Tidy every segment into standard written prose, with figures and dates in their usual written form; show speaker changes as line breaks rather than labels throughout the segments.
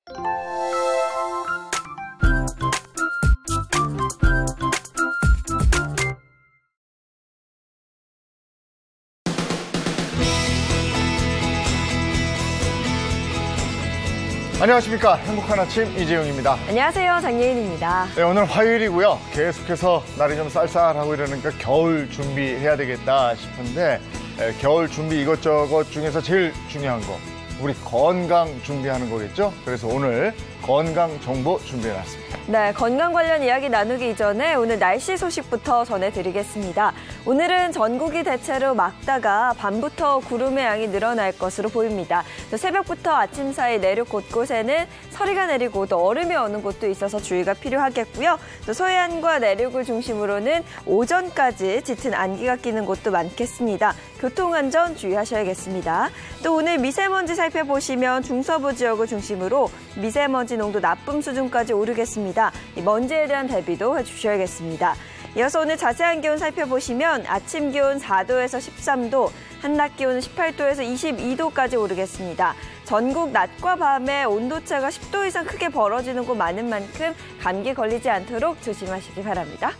안녕하십니까. 행복한 아침 이재용입니다.
안녕하세요. 장예인입니다.
네, 오늘 화요일이고요. 계속해서 날이 좀 쌀쌀하고 이러니까 겨울 준비해야 되겠다 싶은데 겨울 준비 이것저것 중에서 제일 중요한 거 우리 건강 준비하는 거겠죠? 그래서 오늘 건강 정보 준비해놨습니다.
네, 건강 관련 이야기 나누기 이전에 오늘 날씨 소식부터 전해드리겠습니다. 오늘은 전국이 대체로 맑다가 밤부터 구름의 양이 늘어날 것으로 보입니다. 또 새벽부터 아침 사이 내륙 곳곳에는 서리가 내리고 또 얼음이 오는 곳도 있어서 주의가 필요하겠고요. 또 서해안과 내륙을 중심으로는 오전까지 짙은 안개가 끼는 곳도 많겠습니다. 교통안전 주의하셔야겠습니다. 또 오늘 미세먼지 살펴보시면 중서부 지역을 중심으로 미세먼지 농도 나쁨 수준까지 오르겠습니다. 이 먼지에 대한 대비도 해주셔야겠습니다. 이어서 오늘 자세한 기온 살펴보시면 아침 기온 4도에서 13도, 한낮 기온은 18도에서 22도까지 오르겠습니다. 전국 낮과 밤에 온도차가 10도 이상 크게 벌어지는 곳 많은 만큼 감기 걸리지 않도록 조심하시기 바랍니다.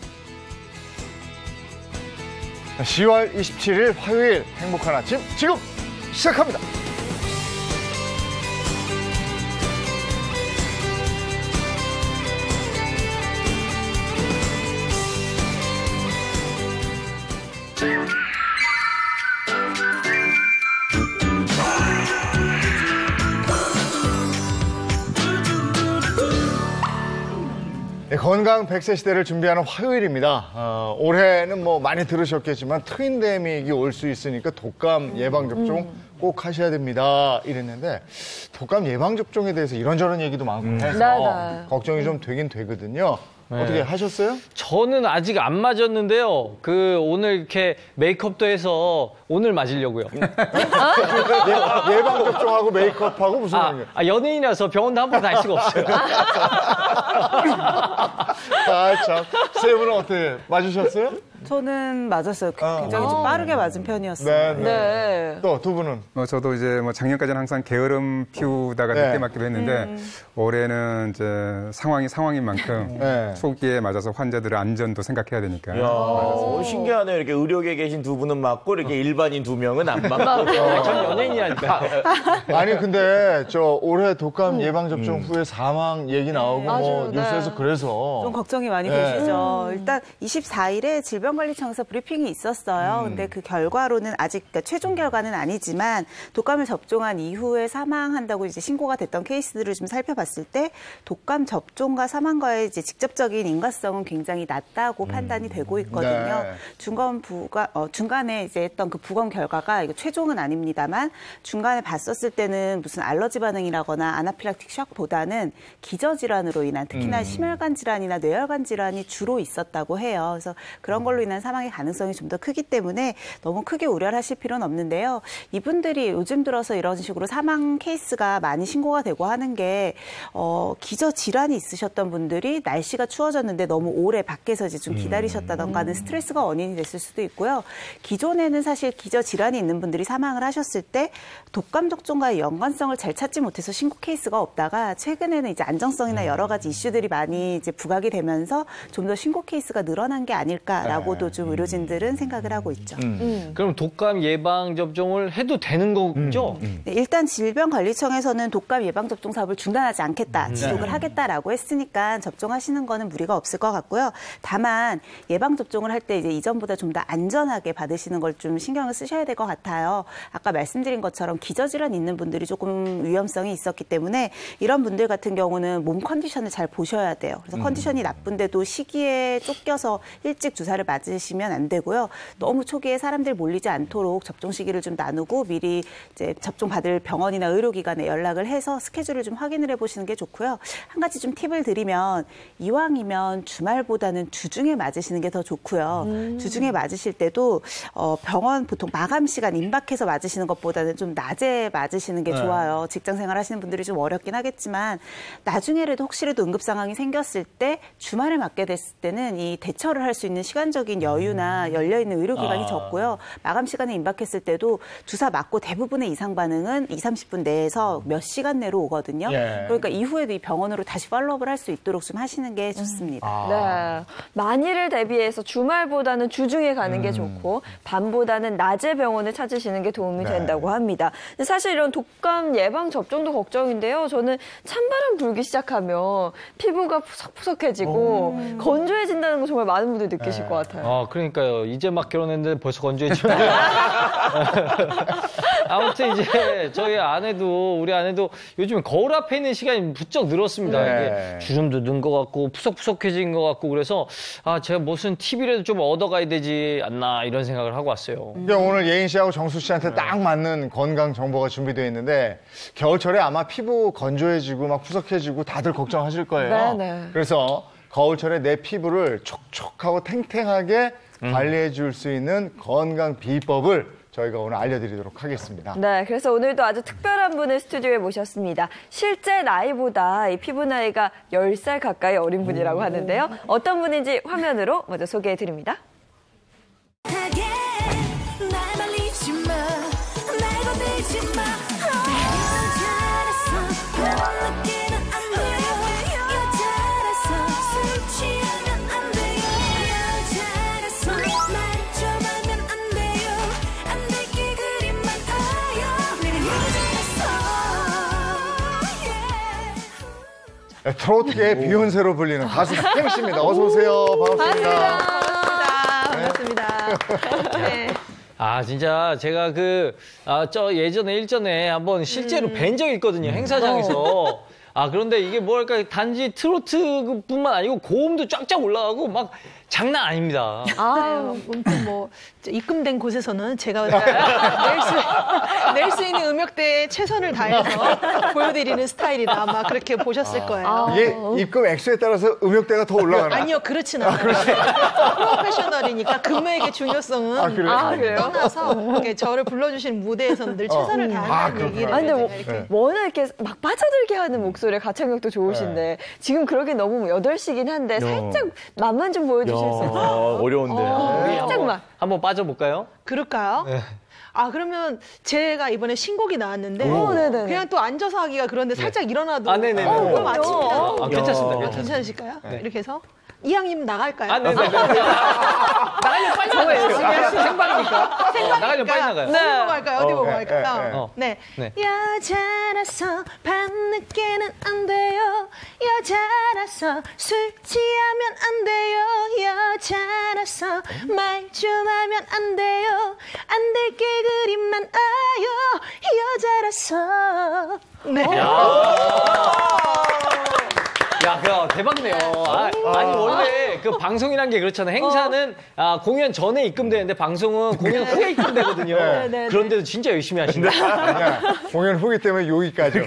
10월 27일 화요일 행복한 아침 지금 시작합니다. 네, 건강 100세 시대를 준비하는 화요일입니다. 올해는 뭐 많이 들으셨겠지만 트윈데믹이 올 수 있으니까 독감 예방접종 꼭 하셔야 됩니다. 이랬는데 독감 예방접종에 대해서 이런저런 얘기도 많고 해서 걱정이 좀 되긴 되거든요. 네. 어떻게 하셨어요?
저는 아직 안 맞았는데요. 오늘 이렇게 메이크업도 해서 오늘 맞으려고요.
예방접종하고 메이크업하고 무슨 관계?
연예인이라서 병원도 한 번 갈 수가 없어요.
참. 세 분은 어떻게 맞으셨어요?
저는 맞았어요. 굉장히 좀 빠르게 맞은 편이었어요.
네.
또 두 분은?
저도 이제 작년까지는 항상 게으름 피우다가 늦게 맞기도 했는데 올해는 이제 상황인 만큼 초기에 맞아서 환자들의 안전도 생각해야 되니까.
신기하네요. 이렇게 의료계에 계신 두 분은 맞고 이렇게 일반인 두 명은 안 맞고.
전 연예인이라니까.
아니 근데 올해 독감 예방접종 후에 사망 얘기 나오고 뭐 뉴스에서 그래서
좀 걱정이 많이 되시죠. 일단 24일에 질병관리청에서 브리핑이 있었어요. 근데 그 결과로는 아직 그러니까 최종 결과는 아니지만 독감을 접종한 이후에 사망한다고 이제 신고가 됐던 케이스들을 좀 살펴봤을 때 독감 접종과 사망과의 이제 직접적인 인과성은 굉장히 낮다고 판단이 되고 있거든요. 중간에 이제 했던 그 부검 결과가 이거 최종은 아닙니다만 중간에 봤었을 때는 무슨 알러지 반응이라거나 아나필락틱 shock보다는 기저질환으로 인한 특히나 심혈관 질환이나 뇌혈관 질환이 주로 있었다고 해요. 그래서 그런 걸로 인한 사망의 가능성이 좀 더 크기 때문에 너무 크게 우려를 하실 필요는 없는데요. 이분들이 요즘 들어서 이런 식으로 사망 케이스가 많이 신고가 되고 하는 게 기저질환이 있으셨던 분들이 날씨가 추워졌는데 너무 오래 밖에서 이제 좀 기다리셨다던가는 스트레스가 원인이 됐을 수도 있고요. 기존에는 사실 기저질환이 있는 분들이 사망을 하셨을 때 독감 접종과의 연관성을 잘 찾지 못해서 신고 케이스가 없다가 최근에는 이제 안정성이나 여러 가지 이슈들이 많이 이제 부각이 되면서 좀 더 신고 케이스가 늘어난 게 아닐까라고도 좀 의료진들은 생각을 하고 있죠.
그럼 독감 예방 접종을 해도 되는 거죠?
네, 일단 질병관리청에서는 독감 예방 접종 사업을 중단하지 않겠다, 지속을 하겠다라고 했으니까 접종하시는 거는 무리가 없을 것 같고요. 다만 예방 접종을 할 때 이제 이전보다 좀 더 안전하게 받으시는 걸 좀 신경을 쓰셔야 될 것 같아요. 아까 말씀드린 것처럼 기저질환 있는 분들이 조금 위험성이 있었기 때문에 이런 분들 같은 경우는 몸 컨디션을 잘 보셔야 돼요. 그래서 컨디션이 나쁜데도 시기에 쫓겨서 일찍 주사를 맞으시면 안 되고요. 너무 초기에 사람들 몰리지 않도록 접종 시기를 좀 나누고 미리 이제 접종 받을 병원이나 의료기관에 연락을 해서 스케줄을 좀 확인을 해보시는 게 좋고요. 한 가지 좀 팁을 드리면 이왕이면 주말보다는 주중에 맞으시는 게 더 좋고요. 주중에 맞으실 때도 병원 보통 마감 시간 임박해서 맞으시는 것보다는 좀 낮에 맞으시는 게 좋아요. 직장 생활 하시는 분들이 좀 어렵긴 하겠지만 나중에라도 혹시라도 응급 상황이 생겼을 때 주말에 맞게 됐을 때는 이 대처를 할 수 있는 시간적인 경제적인 여유나 열려있는 의료기관이 적고요. 마감 시간에 임박했을 때도 주사 맞고 대부분의 이상 반응은 20-30분 내에서 몇 시간 내로 오거든요.
예.
그러니까 이후에도 이 병원으로 다시 팔로우업을 할 수 있도록 좀 하시는 게 좋습니다.
네. 만일을 대비해서 주말보다는 주중에 가는 게 좋고 밤보다는 낮에 병원을 찾으시는 게 도움이 된다고 합니다. 근데 사실 이런 독감 예방 접종도 걱정인데요. 저는 찬바람 불기 시작하면 피부가 푸석푸석해지고 건조해진다는 거 정말 많은 분들이 느끼실 것 같아요.
그러니까요. 이제 막 결혼했는데 벌써 건조해지고. 아무튼 이제 저희 우리 아내도 요즘 거울 앞에 있는 시간이 부쩍 늘었습니다. 이게 주름도 는 것 같고 푸석푸석해진 것 같고 그래서 제가 무슨 팁이라도 좀 얻어가야 되지 않나 이런 생각을 하고 왔어요.
그러니까 오늘 예인 씨하고 정수 씨한테 딱 맞는 건강 정보가 준비되어 있는데 겨울철에 아마 피부 건조해지고 막 푸석해지고 다들 걱정하실 거예요.
네네.
그래서 겨울철에 내 피부를 촉촉하고 탱탱하게 관리해 줄 수 있는 건강 비법을 저희가 오늘 알려드리도록 하겠습니다.
네, 그래서 오늘도 아주 특별한 분을 스튜디오에 모셨습니다. 실제 나이보다 이 피부 나이가 10살 가까이 어린 분이라고 하는데요. 어떤 분인지 화면으로 먼저 소개해드립니다.
트로트계의 비욘세로 불리는 가수 수경 씨입니다. 어서 오세요. 반갑습니다.
반갑습니다. 네.
진짜 제가 예전에 일전에 한번 실제로 뵌 적이 있거든요. 행사장에서. 그런데 이게 뭐랄까, 단지 트로트뿐만 아니고 고음도 쫙쫙 올라가고 막 장난 아닙니다.
아무튼 뭐 입금된 곳에서는 제가 낼 수 있는 음역대에 최선을 다해서 보여드리는 스타일이다. 아마 그렇게 보셨을 거예요.
이게 입금 액수에 따라서 음역대가 더 올라가나요?
아니요, 그렇진 않아요. 프로페셔널이니까 금액의 중요성은
그래요?
떠나서 이렇게 저를 불러주신 무대에서는 늘 최선을 다하는 얘기를
근데 워낙 이렇게 막 빠져들게 하는 목소리에 가창력도 좋으신데 지금 그러긴 너무 8시긴 한데 살짝 맛만 좀 보여주실 수 있어요?
어려운데.
살짝만.
한번 빠져볼까요?
그럴까요?
네.
그러면 제가 이번에 신곡이 나왔는데
네네네.
그냥 또 앉아서 하기가 그런데 살짝 일어나도
네네네.
그럼 아침이다.
괜찮습니다.
괜찮으실까요? 이렇게 해서 이왕이면 나갈까요?
네네네. 나가려면 빨리 나가요. 생방이니까. 나가려면 빨리 나가요.
어디 보고 갈까요? 어디 보고 갈까요?
네.
여자라서 밤늦게는 안 돼요. 여자라서 술 취하면 안 돼요. 여자라서 말 좀 하면 안 돼요. 안 될 게 그리 많아요. 여자라서. 네.
야, 대박이네요. 아니, 원래 그 방송이란 게 그렇잖아요. 행사는 공연 전에 입금되는데 방송은 공연 후에 입금되거든요. 그런데도 진짜 열심히 하신다.
아니야, 공연 후기 때문에 여기까지.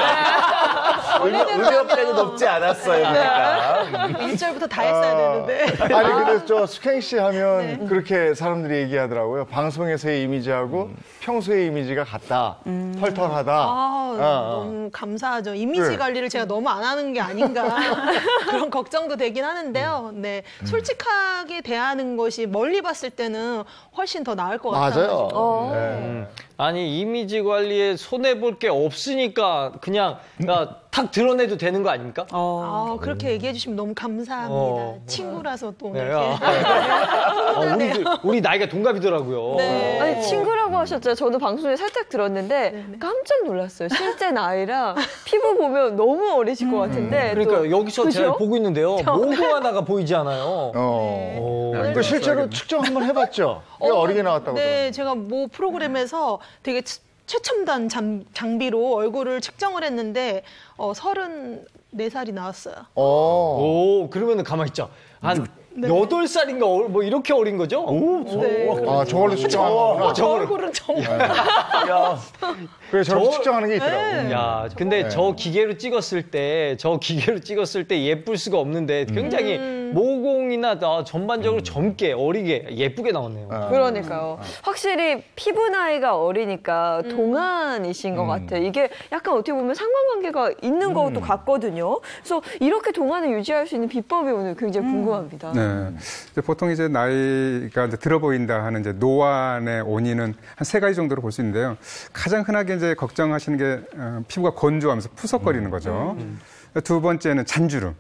음역대는 높지 않았어요. 그러니까.
1절부터 다 했어야 되는데.
아니, 근데 저 수경 씨 하면 그렇게 사람들이 얘기하더라고요. 방송에서의 이미지하고 평소의 이미지가 같다. 털털하다.
너무 감사하죠. 이미지 관리를 제가 너무 안 하는 게 아닌가 그런 걱정도 되긴 하는데요. 네, 솔직하게 대하는 것이 멀리 봤을 때는 훨씬 더 나을 것 같아요.
맞아요.
아니, 이미지 관리에 손해볼 게 없으니까 그냥 탁 드러내도 되는 거 아닙니까?
그렇게 얘기해 주시면 너무 감사합니다. 친구라서 또
네.
이렇게.
우리 나이가 동갑이더라고요.
네.
아니, 친구라고 하셨죠. 저도 방송에 살짝 들었는데 깜짝 놀랐어요. 실제 나이랑 피부 보면 너무 어리실 것 같은데.
그러니까 여기서
그죠?
제가 보고 있는데요. 모공 하나가 보이지 않아요.
그 실제로 측정 한번 해봤죠? 어리게 나왔다고.
네, 제가 뭐 프로그램에서 되게 최첨단 장비로 얼굴을 측정을 했는데 34살이 나왔어요.
그러면은 가만히 있자. 한 8살인가 뭐 이렇게 어린 거죠?
저걸로 측정하는 거구나.
저 얼굴은 정말.
그래, 저렇게 측정하는 게 있더라고.
근데 저 기계로 찍었을 때 예쁠 수가 없는데 굉장히 모공이나 전반적으로 젊게, 어리게, 예쁘게 나왔네요.
그러니까요. 확실히 피부 나이가 어리니까 동안이신 것 같아요. 이게 약간 어떻게 보면 상관관계가 있는 것도 같거든요. 그래서 이렇게 동안을 유지할 수 있는 비법이 오늘 굉장히 궁금합니다.
네. 이제 보통 이제 나이가 이제 들어 보인다 하는 이제 노안의 원인은 한 3가지 정도로 볼 수 있는데요. 가장 흔하게 이제 걱정하시는 게 피부가 건조하면서 푸석거리는 거죠. 두 번째는 잔주름.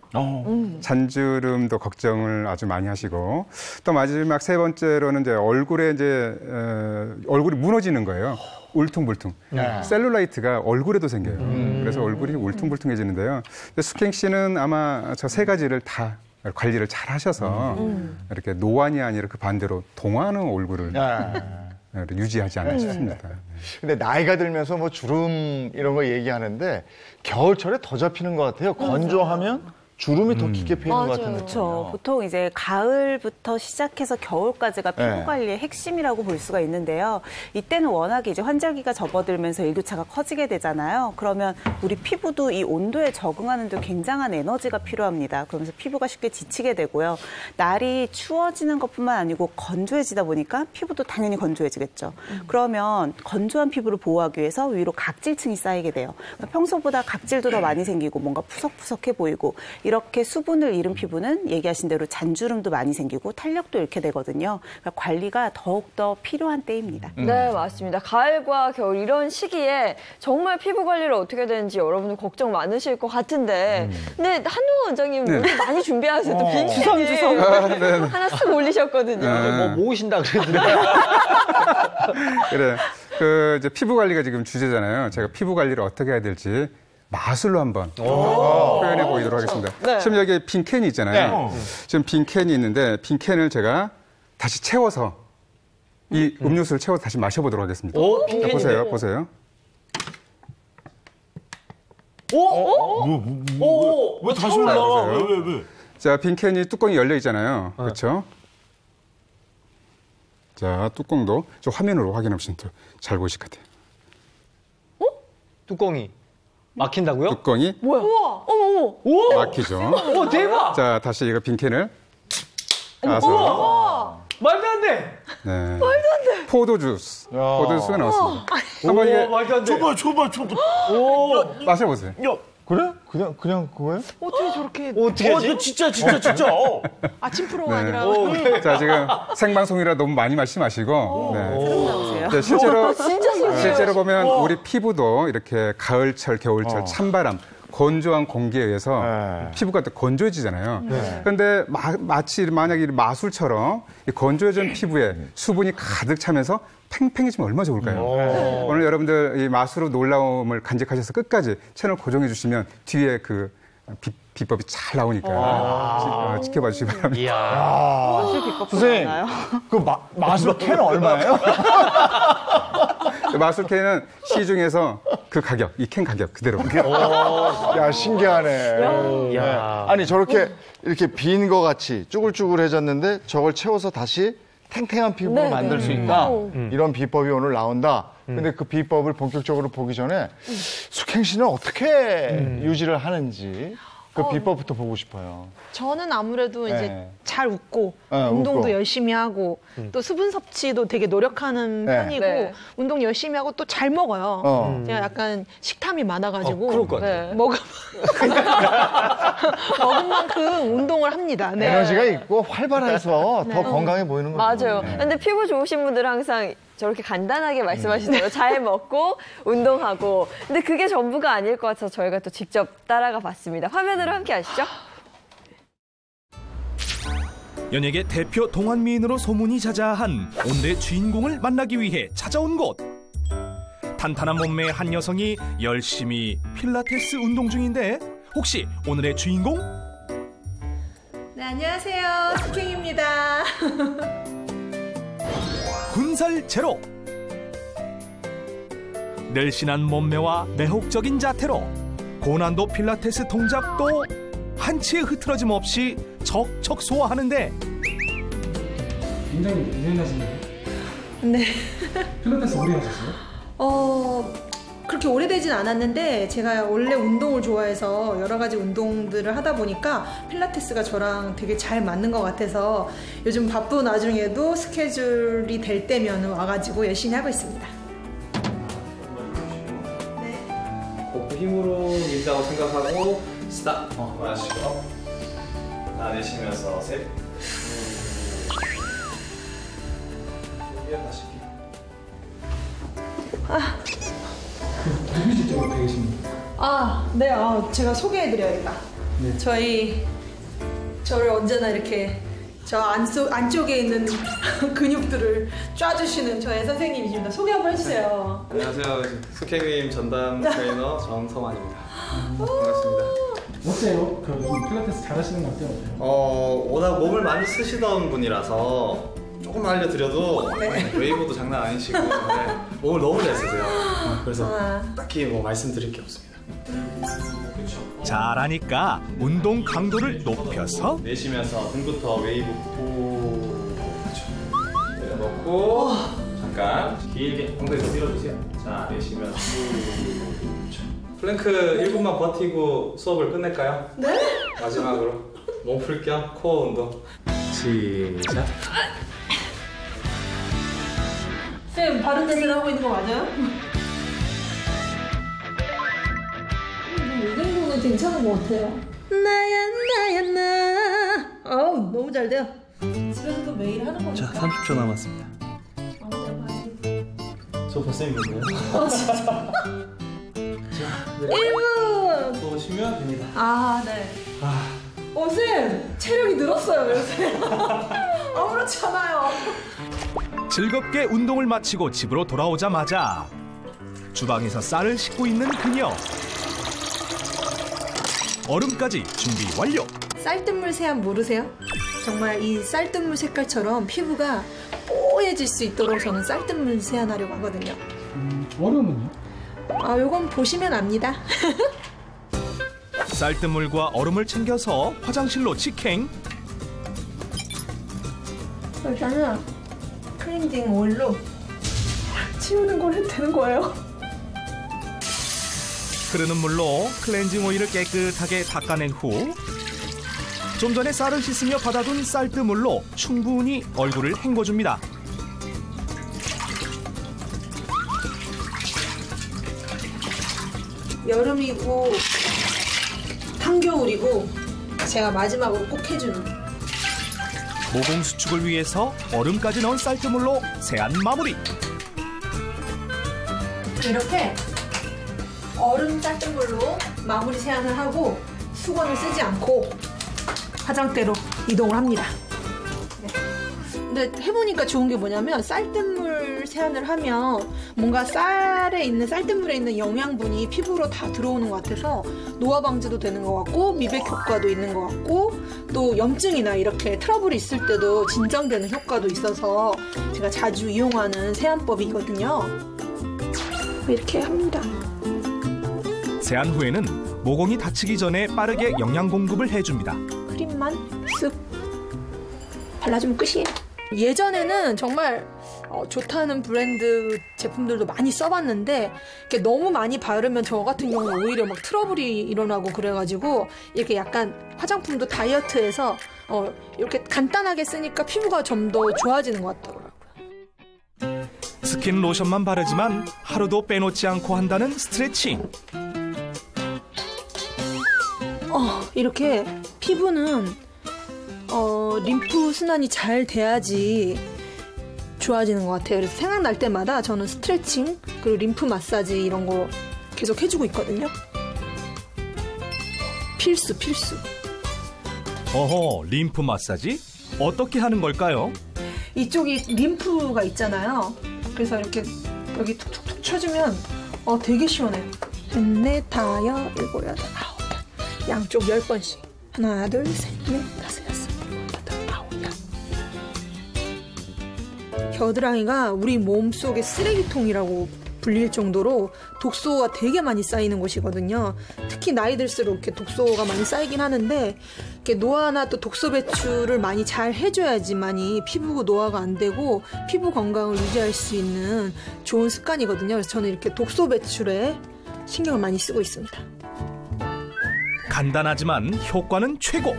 잔주름도 걱정을 아주 많이 하시고, 또 마지막 3번째로는 이제 얼굴에 이제 얼굴이 무너지는 거예요. 울퉁불퉁. 셀룰라이트가 얼굴에도 생겨요. 그래서 얼굴이 울퉁불퉁해지는데요. 수캥 씨는 아마 저 3가지를 다 관리를 잘 하셔서 이렇게 노안이 아니라 그 반대로 동안의 얼굴을 유지하지 않나 싶습니다.
근데 나이가 들면서 뭐 주름 이런 거 얘기하는데 겨울철에 더 잡히는 것 같아요. 건조하면 주름이 더 깊게 패이는 것 같은 느낌.
그렇죠. 보통 이제 가을부터 시작해서 겨울까지가 피부 관리의 핵심이라고 볼 수가 있는데요. 이때는 워낙에 이제 환절기가 접어들면서 일교차가 커지게 되잖아요. 그러면 우리 피부도 이 온도에 적응하는 데 굉장한 에너지가 필요합니다. 그러면서 피부가 쉽게 지치게 되고요. 날이 추워지는 것뿐만 아니고 건조해지다 보니까 피부도 당연히 건조해지겠죠. 그러면 건조한 피부를 보호하기 위해서 위로 각질층이 쌓이게 돼요. 그러니까 평소보다 각질도 더 많이 생기고 뭔가 푸석푸석해 보이고, 이렇게 수분을 잃은 피부는 얘기하신 대로 잔주름도 많이 생기고 탄력도 잃게 되거든요. 그러니까 관리가 더욱더 필요한 때입니다.
네, 맞습니다. 가을과 겨울 이런 시기에 정말 피부 관리를 어떻게 되는지 여러분들 걱정 많으실 것 같은데, 근데 한동훈 원장님 오늘 많이 준비하세요. 또 빈 주섬주섬 하나 쓱 올리셨거든요.
뭐 모으신다 그러더라고요.
그래. 그 이제 피부 관리가 지금 주제잖아요. 제가 피부 관리를 어떻게 해야 될지 마술로 한번 표현해 보이도록 하겠습니다. 지금 여기 빈 캔이 있잖아요. 지금 빈 캔이 있는데 빈 캔을 제가 다시 채워서 이 음료수를 채워서 다시 마셔보도록 하겠습니다.
빈 캔인데?
보세요, 보세요.
왜 다시 올라와? 왜?
자, 빈 캔이 뚜껑이 열려 있잖아요. 그렇죠? 자, 뚜껑도 저 화면으로 확인하시면 더 잘 보이실 것 같아요.
뚜껑이 막힌다고요?
뚜껑이
뭐야? 어머.
막히죠.
오, 대박!
자, 다시 이거 빈 캔을 까서
말도 안 돼!
네. 말도 안 돼. 포도주스. 포도주스가 나왔습니다. 한번
오,
이게
말도 안 돼.
줘봐.
마셔보세요.
야,
그래? 그냥 그거예요?
어떻게 저렇게
어떻게 하지?
진짜.
아침 프로가 아니라
자, 지금 생방송이라 너무 많이 마시지 마시고. 네.
나오세요.
네, 실제로 보면 우리 피부도 이렇게 가을철, 겨울철 찬바람, 건조한 공기에 의해서 피부가 또 건조해지잖아요. 그런데 마치 만약에 마술처럼 이 건조해진 피부에 수분이 가득 차면서 팽팽해지면 얼마나 좋을까요? 오늘 여러분들 이 맛으로 놀라움을 간직하셔서 끝까지 채널 고정해 주시면 뒤에 그 비법이 잘 나오니까 지켜봐 주시기 바랍니다.
야, 선생님, 그 마술 캔 얼마예요?
마술캔은 시중에서 그 가격, 이 캔 가격 그대로입니다.
야, 신기하네.
야.
아니, 저렇게 이렇게 빈 거 같이 쭈글쭈글해졌는데 저걸 채워서 다시 탱탱한 피부를 만들 수 있다. 이런 비법이 오늘 나온다. 근데 그 비법을 본격적으로 보기 전에 수캥 씨는 어떻게 유지를 하는지 그 비법부터 보고 싶어요.
저는 아무래도 이제
네.
잘 웃고 운동도
웃고.
열심히 하고 또 수분 섭취도 되게 노력하는
네.
편이고
네.
운동 열심히 하고 또 잘 먹어요. 제가 약간 식탐이 많아가지고
그럴 것 같아요.
먹은 만큼 운동을 합니다. 네.
에너지가 있고 활발해서 더 건강해 보이는 거죠.
맞아요. 근데 피부 좋으신 분들은 항상 저렇게 간단하게 말씀하시더라고요. 잘 먹고 운동하고. 근데 그게 전부가 아닐 것 같아서 저희가 또 직접 따라가 봤습니다. 화면으로 함께 하시죠.
연예계 대표 동안미인으로 소문이 자자한 오늘의 주인공을 만나기 위해 찾아온 곳. 탄탄한 몸매의 한 여성이 열심히 필라테스 운동 중인데 혹시 오늘의 주인공?
네, 안녕하세요. 수캥입니다.
군살 제로. 늘씬한 몸매와 매혹적인 자태로 고난도 필라테스 동작도 한치의 흐트러짐 없이 척척 소화하는데
굉장히 유연하시네요.
네.
필라테스 오래 하셨어요?
그렇게 오래되진 않았는데 제가 원래 운동을 좋아해서 여러 가지 운동들을 하다 보니까 필라테스가 저랑 되게 잘 맞는 것 같아서 요즘 바쁜 와중에도 스케줄이 될 때면 와가지고 열심히 하고 있습니다.
복부 힘으로 민다고 생각하고 스탑. 마시고 하나 내쉬면서 셋. 다시.
누구 직접 배우십니까?
네, 제가 소개해드려야겠다. 네. 저를 언제나 이렇게 저 안쪽에 있는 근육들을 쫙주시는 저의 선생님이십니다. 소개 한번 해주세요.
안녕하세요. 숙행님 전담 트레이너 정성환입니다. 반갑습니다.
어때요? 필라테스 잘하시는 것 같아요?
워낙 몸을 많이 쓰시던 분이라서 조금 알려드려도 웨이브도 장난 아니시고 몸을 너무 잘 쓰세요. 그래서 딱히 뭐 말씀드릴 게 없습니다.
잘하니까 운동 강도를 높여서
내쉬면서 등부터 웨이브 후 내려놓고 잠깐 길게 엉덩이 더 밀어주세요. 자, 내쉬면서 플랭크 1분만 버티고 수업을 끝낼까요? 네? 마지막으로 몸풀 겸 코어 운동 시작.
쌤, 바른 자세를 하고 있는 거 맞아요? 이 정도는 괜찮은 것 같아요. 나야 나. 너무 잘 돼요. 집에서도 매일 하는 거니까.
자, 30초 남았습니다. 저 벌써인가요?
진짜.
자,
1분!
또 오시면 됩니다.
네. 쌤, 체력이 늘었어요, 요새. 아무렇지 않아요.
즐겁게 운동을 마치고 집으로 돌아오자마자 주방에서 쌀을 씻고 있는 그녀. 얼음까지 준비 완료.
쌀뜨물 세안 모르세요? 정말 이 쌀뜨물 색깔처럼 피부가 뽀얘질 수 있도록 저는 쌀뜨물 세안하려고 하거든요.
얼음은요?
요건 보시면 압니다.
쌀뜨물과 얼음을 챙겨서 화장실로 직행.
일단은 클렌징 오일로 치우는 걸 해도 되는 거예요.
흐르는 물로 클렌징 오일을 깨끗하게 닦아낸 후 좀 전에 쌀을 씻으며 받아둔 쌀뜨물로 충분히 얼굴을 헹궈줍니다.
여름이고 한겨울이고 제가 마지막으로 꼭 해주는
모공 수축을 위해서 얼음까지 넣은 쌀뜨물로 세안 마무리.
이렇게 얼음 쌀뜨물로 마무리 세안을 하고 수건을 쓰지 않고 화장대로 이동을 합니다. 근데 해보니까 좋은 게 뭐냐면 쌀뜨물 세안을 하면 뭔가 쌀에 있는 쌀뜨물에 있는 영양분이 피부로 다 들어오는 것 같아서 노화 방지도 되는 것 같고 미백 효과도 있는 것 같고 또 염증이나 이렇게 트러블이 있을 때도 진정되는 효과도 있어서 제가 자주 이용하는 세안법이거든요. 이렇게 합니다.
세안 후에는 모공이 다치기 전에 빠르게 영양 공급을 해줍니다.
크림만 쓱 발라주면 끝이에요. 예전에는 정말 좋다는 브랜드 제품들도 많이 써봤는데 이렇게 너무 많이 바르면 저 같은 경우는 오히려 막 트러블이 일어나고 그래가지고 이렇게 약간 화장품도 다이어트해서 이렇게 간단하게 쓰니까 피부가 좀 더 좋아지는 것 같더라고요.
스킨 로션만 바르지만 하루도 빼놓지 않고 한다는 스트레칭.
이렇게 피부는 림프 순환이 잘 돼야지 좋아지는 것 같아요. 그래서 생각날 때마다 저는 스트레칭 그리고 림프 마사지 이런 거 계속 해주고 있거든요. 필수.
어허, 림프 마사지? 어떻게 하는 걸까요?
이쪽이 림프가 있잖아요. 그래서 이렇게 여기 툭툭툭 쳐주면 되게 시원해요. 넷, 다여, 일곱, 여덟, 아홉. 양쪽 10번씩. 하나, 둘, 셋, 넷, 다섯, 여섯, 일곱, 여덟, 아홉, 열. 겨드랑이가 우리 몸속의 쓰레기통이라고 불릴 정도로 독소가 되게 많이 쌓이는 곳이거든요. 특히 나이 들수록 이렇게 독소가 많이 쌓이긴 하는데 이렇게 노화나 또 독소 배출을 많이 잘 해줘야지만이 피부 노화가 안 되고 피부 건강을 유지할 수 있는 좋은 습관이거든요. 그래서 저는 이렇게 독소 배출에 신경을 많이 쓰고 있습니다.
간단하지만 효과는 최고.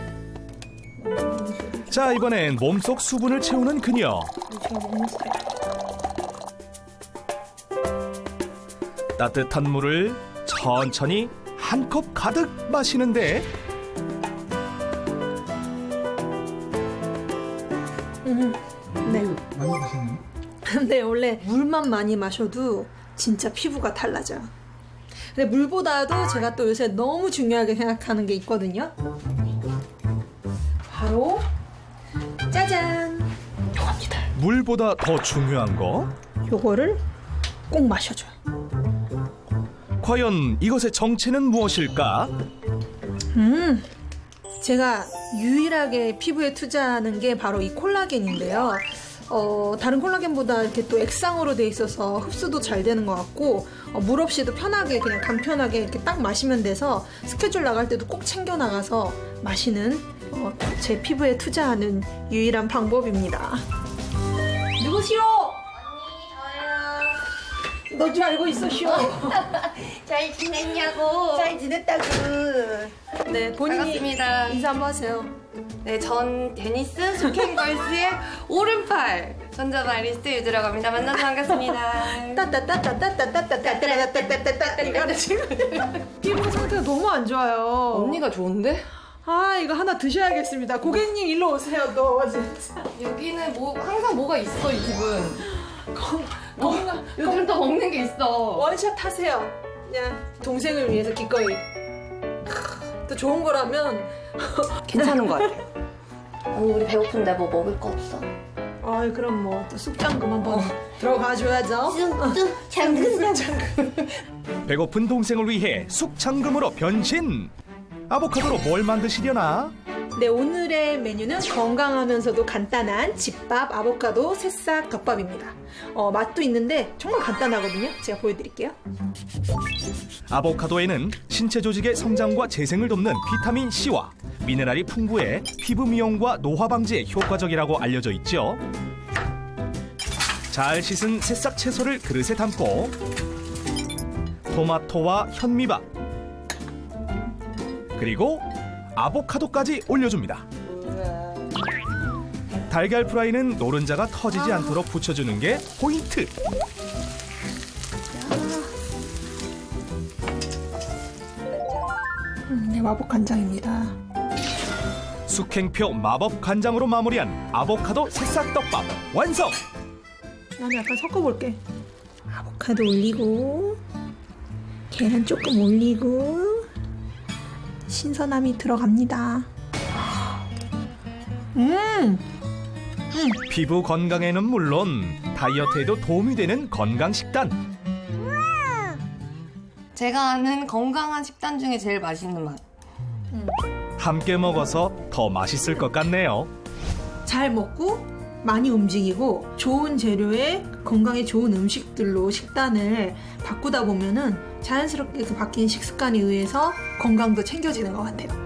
자, 이번엔 몸속 수분을 채우는 그녀. 따뜻한 물을 천천히 한 컵 가득 마시는데
네.
많이 드시나요?
네, 원래 물만 많이 마셔도 진짜 피부가 달라져요. 근데 물보다도 제가 또 요새 너무 중요하게 생각하는 게 있거든요. 바로 짜잔! 요겁니다.
물보다 더 중요한 거?
요거를 꼭 마셔줘요.
과연 이것의 정체는 무엇일까?
제가 유일하게 피부에 투자하는 게 바로 이 콜라겐인데요. 다른 콜라겐보다 이렇게 또 액상으로 돼 있어서 흡수도 잘 되는 것 같고 물 없이도 편하게 그냥 간편하게 이렇게 딱 마시면 돼서 스케줄 나갈 때도 꼭 챙겨 나가서 마시는 제 피부에 투자하는 유일한 방법입니다. 누구시오? 너 줄 알고 있었시오?
잘 지냈냐고.
잘 지냈다구. 네, 본인이
반갑습니다.
인사 한번 하세요.
네, 전 데니스 스캔걸스의 오른팔 전자바리스트 유주라고 합니다. 만나서 반갑습니다.
따따따따따따따따따따따따따따따따 이거는 지금 피부 상태가 너무 안 좋아요.
언니가 좋은데?
아, 이거 하나 드셔야겠습니다. 고객님 일로 오세요. 너 진짜.
여기는 항상 뭐가 있어, 이 집은. 요즘 또 먹는 게 있어.
원샷 하세요. 그냥 동생을 위해서 기꺼이. 또 좋은 거라면
괜찮은 것 같아요. 언니, 우리 배고픈데 뭐 먹을 거 없어?
아이, 그럼 뭐 또 쑥장금 한번 들어가 줘야죠.
쑥장금.
배고픈 동생을 위해 쑥창금으로 변신. 아보카도로 뭘 만드시려나?
네, 오늘의 메뉴는 건강하면서도 간단한 집밥 아보카도 새싹 덮밥입니다. 맛도 있는데 정말 간단하거든요. 제가 보여드릴게요.
아보카도에는 신체 조직의 성장과 재생을 돕는 비타민 C와 미네랄이 풍부해 피부 미용과 노화 방지에 효과적이라고 알려져 있죠. 잘 씻은 새싹 채소를 그릇에 담고 토마토와 현미밥 그리고 아보카도까지 올려줍니다. 달걀 프라이는 노른자가 터지지 않도록 붙여주는 게 포인트.
네, 마법 간장입니다.
숙행표 마법 간장으로 마무리한 아보카도 새싹 떡밥 완성!
나는 약간 섞어볼게. 아보카도 올리고 계란 조금 올리고 신선함이 들어갑니다.
피부 건강에는 물론 다이어트에도 도움이 되는 건강 식단.
제가 아는 건강한 식단 중에 제일 맛있는 맛.
함께 먹어서 더 맛있을 것 같네요.
잘 먹고 많이 움직이고 좋은 재료에 건강에 좋은 음식들로 식단을 바꾸다 보면은 자연스럽게 그 바뀐 식습관에 의해서 건강도 챙겨지는 것 같아요.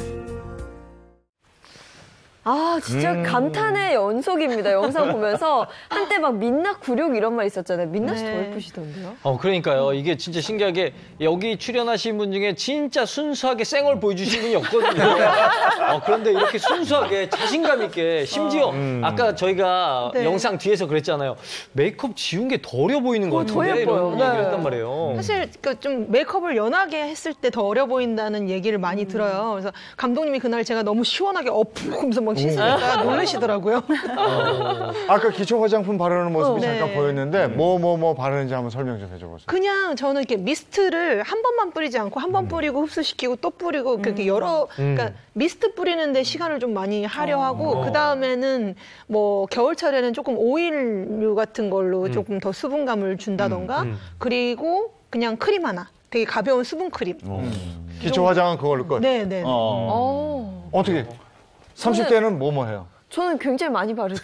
아, 진짜 감탄의 연속입니다. 영상 보면서 한때 막 민낯 굴욕 이런 말 있었잖아요. 민낯이 더 예쁘시던데요?
그러니까요. 이게 진짜 신기하게 여기 출연하신 분 중에 진짜 순수하게 쌩얼 보여주신 분이 없거든요. 그런데 이렇게 순수하게 자신감 있게 심지어 아까 저희가 영상 뒤에서 그랬잖아요. 메이크업 지운 게 더 어려 보이는 것 같은데
더 예뻐요.
이런 얘기를 했단 말이에요.
사실 좀 메이크업을 연하게 했을 때 더 어려 보인다는 얘기를 많이 들어요. 그래서 감독님이 그날 제가 너무 시원하게 하면서 막 씻으니까 놀라시더라고요.
아까 기초 화장품 바르는 모습이
네.
잠깐 보였는데 뭐 바르는지 한번 설명 좀 해줘보세요.
그냥 저는 이렇게 미스트를 한 번만 뿌리지 않고 한 번 뿌리고 흡수시키고 또 뿌리고 그렇게 그러니까 미스트 뿌리는데 시간을 좀 많이 하려 하고 그 다음에는 뭐 겨울철에는 조금 오일류 같은 걸로 조금 더 수분감을 준다던가 그리고 그냥 크림 하나. 되게 가벼운 수분 크림.
기초 화장은 그걸로 끝.
네네.
어떻게? 30대는 뭐 해요?
저는 굉장히 많이 바르죠.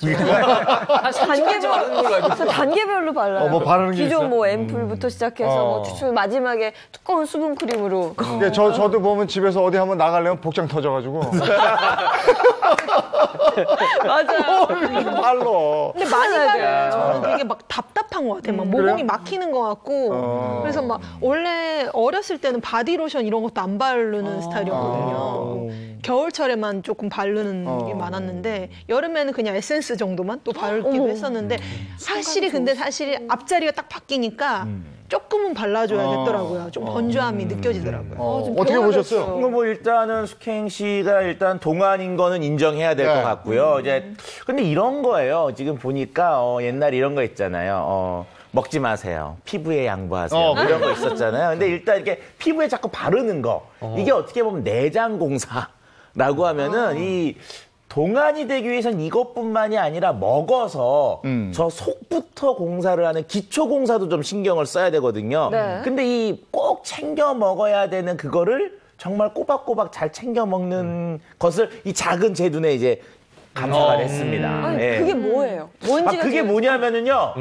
단계별로
단계별로 발라요.
뭐 바르는 게
기존
있어요?
뭐 앰플부터 시작해서 뭐 추출 마지막에 두꺼운 수분 크림으로.
근데 저도 보면 집에서 어디 한번 나가려면 복장 터져가지고.
맞아요.
발로.
근데 많이 바르면 저는 되게 막 답답한 것 같아요. 막 모공이
그래요?
막히는 것 같고. 그래서 막 원래 어렸을 때는 바디로션 이런 것도 안 바르는 스타일이었거든요. 겨울철에만 조금 바르는 게 많았는데 여름에는 그냥 에센스 정도만 또 바르기도 했었는데 확실히 근데 사실 앞자리가 딱 바뀌니까 조금은 발라줘야겠더라고요. 좀 건조함이 느껴지더라고요.
어떻게 보셨어요?
뭐 일단은 숙행 씨가 일단 동안인 거는 인정해야 될 것 같고요. 이제 근데 이런 거예요. 지금 보니까 옛날에 이런 거 있잖아요. 먹지 마세요. 피부에 양보하세요. 뭐 이런 거 있었잖아요. 근데 일단 이렇게 피부에 자꾸 바르는 거 이게 어떻게 보면 내장 공사라고 하면은 이 동안이 되기 위해선 이것뿐만이 아니라 먹어서 저 속부터 공사를 하는 기초 공사도 좀 신경을 써야 되거든요.
네.
근데 이 꼭 챙겨 먹어야 되는 그거를 정말 꼬박꼬박 잘 챙겨 먹는 것을 이 작은 제 눈에 이제 감사가 됐습니다.
아니,
예.
그게 뭐예요? 뭔지가
그게
제일
뭐냐면은요.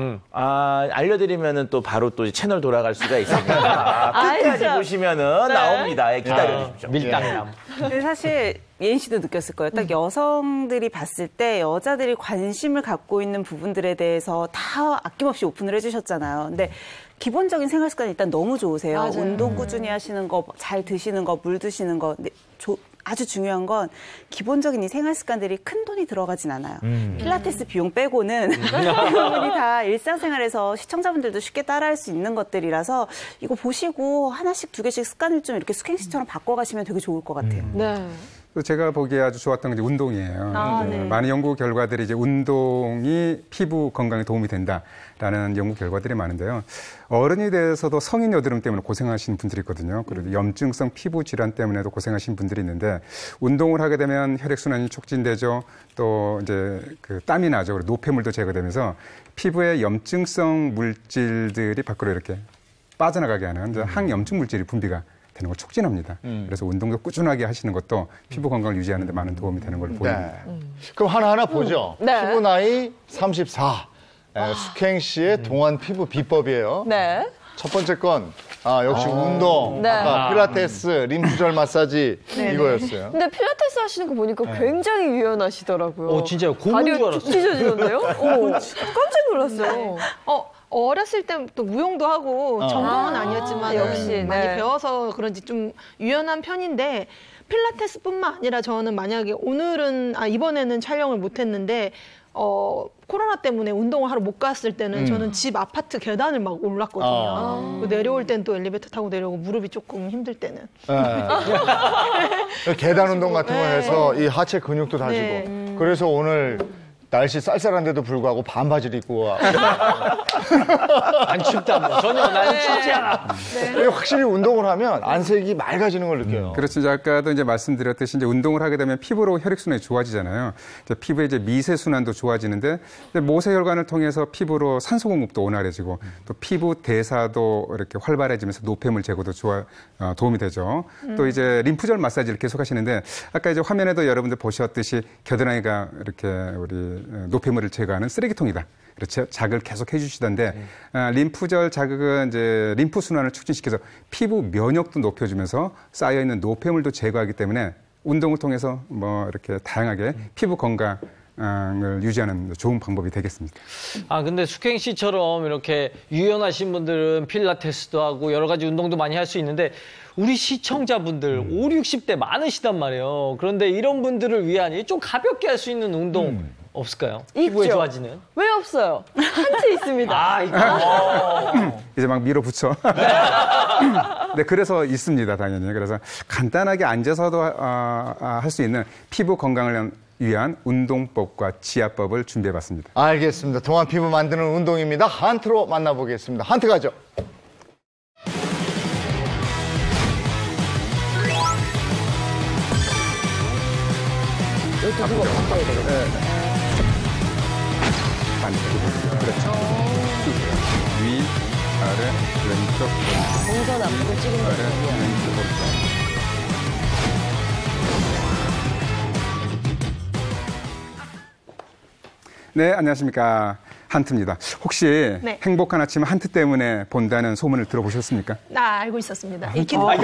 알려드리면은 또 바로 또 채널 돌아갈 수가 있으니까 끝까지
알죠.
보시면은 나옵니다. 예, 기다려 주십시오.
밀당남.
근데 사실 예인 씨도 느꼈을 거예요. 딱 여성들이 봤을 때 여자들이 관심을 갖고 있는 부분들에 대해서 다 아낌없이 오픈을 해주셨잖아요. 근데 기본적인 생활 습관이 일단 너무 좋으세요.
맞아요.
운동 꾸준히 하시는 거, 잘 드시는 거, 물 드시는 거. 근데 아주 중요한 건 기본적인 이 생활 습관들이 큰 돈이 들어가진 않아요. 필라테스 비용 빼고는 대부분이 다 일상생활에서 시청자분들도 쉽게 따라할 수 있는 것들이라서 이거 보시고 하나씩 두 개씩 습관을 좀 이렇게 숙행 씨처럼 바꿔가시면 되게 좋을 것 같아요.
네.
제가 보기에 아주 좋았던 게 이제 운동이에요.
네.
많은 연구 결과들이 이제 운동이 피부 건강에 도움이 된다라는 연구 결과들이 많은데요. 어른이 돼서도 성인 여드름 때문에 고생하시는 분들이 있거든요. 그리고 염증성 피부 질환 때문에도 고생하시는 분들이 있는데 운동을 하게 되면 혈액순환이 촉진되죠. 또 이제 그 땀이 나죠. 그리고 노폐물도 제거되면서 피부의 염증성 물질들이 밖으로 이렇게 빠져나가게 하는 이제 항염증 물질이 분비가 되는 걸 촉진합니다. 그래서 운동도 꾸준하게 하시는 것도 피부 건강을 유지하는 데 많은 도움이 되는 걸로 보입니다.
그럼 하나하나 보죠.
네.
피부 나이 34. 숙행 씨의 동안 피부 비법이에요.
네.
첫 번째 건 역시 운동,
네.
아까 필라테스, 림프절 마사지 이거였어요.
근데 필라테스 하시는 거 보니까 굉장히 유연하시더라고요.
진짜요? 고문 줄 알았어요.
찢어지던데요? 깜짝 놀랐어요.
어렸을 때부터 무용도 하고 전공은 아니었지만
역시,
많이
네.
배워서 그런지 좀 유연한 편인데 필라테스뿐만 아니라 저는 만약에 이번에는 촬영을 못했는데 코로나 때문에 운동을 하러 못 갔을 때는 저는 집 아파트 계단을 막 올랐거든요. 내려올 땐 또 엘리베이터 타고 내려오고 무릎이 조금 힘들 때는.
계단 운동 같은 거 해서 이 하체 근육도 다지고. 그래서 오늘 날씨 쌀쌀한데도 불구하고 반바지를 입고 와.
안 춥다. 뭐. 전혀 나는 춥지 않아.
네. 확실히 운동을 하면 안색이 맑아지는 걸 느껴요.
그렇죠. 이제 아까도 이제 말씀드렸듯이 이제 운동을 하게 되면 피부로 혈액순환이 좋아지잖아요. 이제 피부의 이제 미세순환도 좋아지는데 모세혈관을 통해서 피부로 산소 공급도 원활해지고 또 피부 대사도 이렇게 활발해지면서 노폐물 제거도 도움이 되죠. 또 이제 림프절 마사지를 계속 하시는데 아까 이제 화면에도 여러분들 보셨듯이 겨드랑이가 이렇게 우리 노폐물을 제거하는 쓰레기통이다. 그렇죠. 자극을 계속 해주시던데 림프절 자극은 이제 림프 순환을 촉진시켜서 피부 면역도 높여주면서 쌓여 있는 노폐물도 제거하기 때문에 운동을 통해서 뭐 이렇게 다양하게 피부 건강을 유지하는 좋은 방법이 되겠습니다.
근데 숙행 씨처럼 이렇게 유연하신 분들은 필라테스도 하고 여러 가지 운동도 많이 할 수 있는데 우리 시청자분들 5, 60대 많으시단 말이에요. 그런데 이런 분들을 위한 좀 가볍게 할 수 있는 운동 없을까요? 피부에
있죠.
좋아지는?
왜 없어요? 한트 있습니다.
이제 막 밀어붙여. 네, 그래서 있습니다, 당연히. 그래서 간단하게 앉아서도 할 수 있는 피부 건강을 위한 운동법과 지압법을 준비해봤습니다.
알겠습니다. 동안 피부 만드는 운동입니다. 한트로 만나보겠습니다. 한트 가죠.
이렇게 누가 바꿔야 되겠네.
그렇죠. 위, 아래, 왼쪽, 오른쪽.
동선 앞으로 찍으면
아래,
돼요.
왼쪽, 오른쪽. 네, 안녕하십니까. 한트입니다. 혹시
네.
행복한 아침 한트 때문에 본다는 소문을 들어보셨습니까?
알고 있었습니다.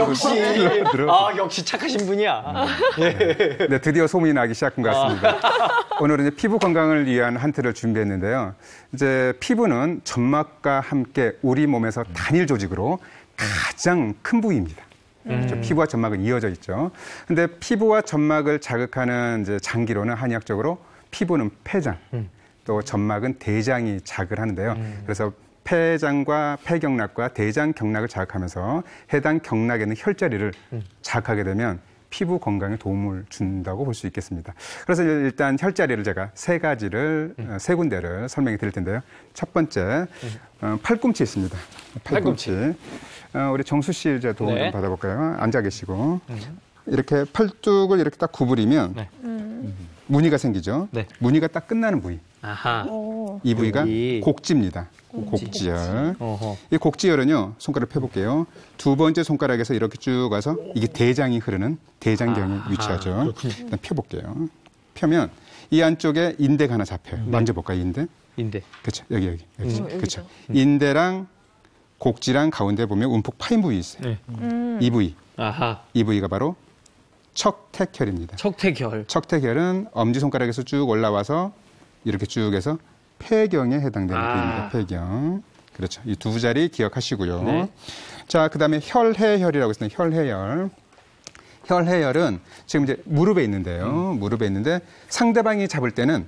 역시 착하신 분이야.
네, 드디어 소문이 나기 시작한 것 같습니다. 오늘은 이제 피부 건강을 위한 한트를 준비했는데요. 이제 피부는 점막과 함께 우리 몸에서 단일 조직으로 가장 큰 부위입니다. 피부와 점막은 이어져 있죠. 근데 피부와 점막을 자극하는 이제 장기로는 한의학적으로 피부는 폐장, 또 점막은 대장이 자극을 하는데요. 그래서 폐장과 폐경락과 대장 경락을 자극하면서 해당 경락에 있는 혈자리를 자극하게 되면 피부 건강에 도움을 준다고 볼 수 있겠습니다. 그래서 일단 혈자리를 제가 세 군데를 설명해 드릴 텐데요. 첫 번째, 팔꿈치 있습니다. 팔꿈치. 우리 정수 씨 이제 도움 좀 받아볼까요? 앉아 계시고. 이렇게 팔뚝을 이렇게 딱 구부리면 무늬가 생기죠. 네. 무늬가 딱 끝나는 부위.
아하.
이 부위가 곡지입니다. 곡지열. 이 곡지열은요, 손가락 펴볼게요. 두 번째 손가락에서 이렇게 쭉 가서 이게 대장이 흐르는 대장경에 위치하죠. 일단 펴볼게요. 펴면 이 안쪽에 인대가 하나 잡혀요. 만져볼까요, 인대?
인대.
그렇죠. 여기. 그렇죠. 인대랑 곡지랑 가운데 보면 움푹 파인 부위 있어요. 이 부위.
아하.
이 부위가 바로 척택혈입니다.
척택혈.
척택혈은 엄지손가락에서 쭉 올라와서 이렇게 쭉 해서 폐경에 해당되는 부위입니다. 폐경. 그렇죠. 이 두 자리 기억하시고요. 네. 자, 그다음에 혈해혈이라고 있습니다. 혈해혈. 혈해혈은 지금 이제 무릎에 있는데요. 무릎에 있는데 상대방이 잡을 때는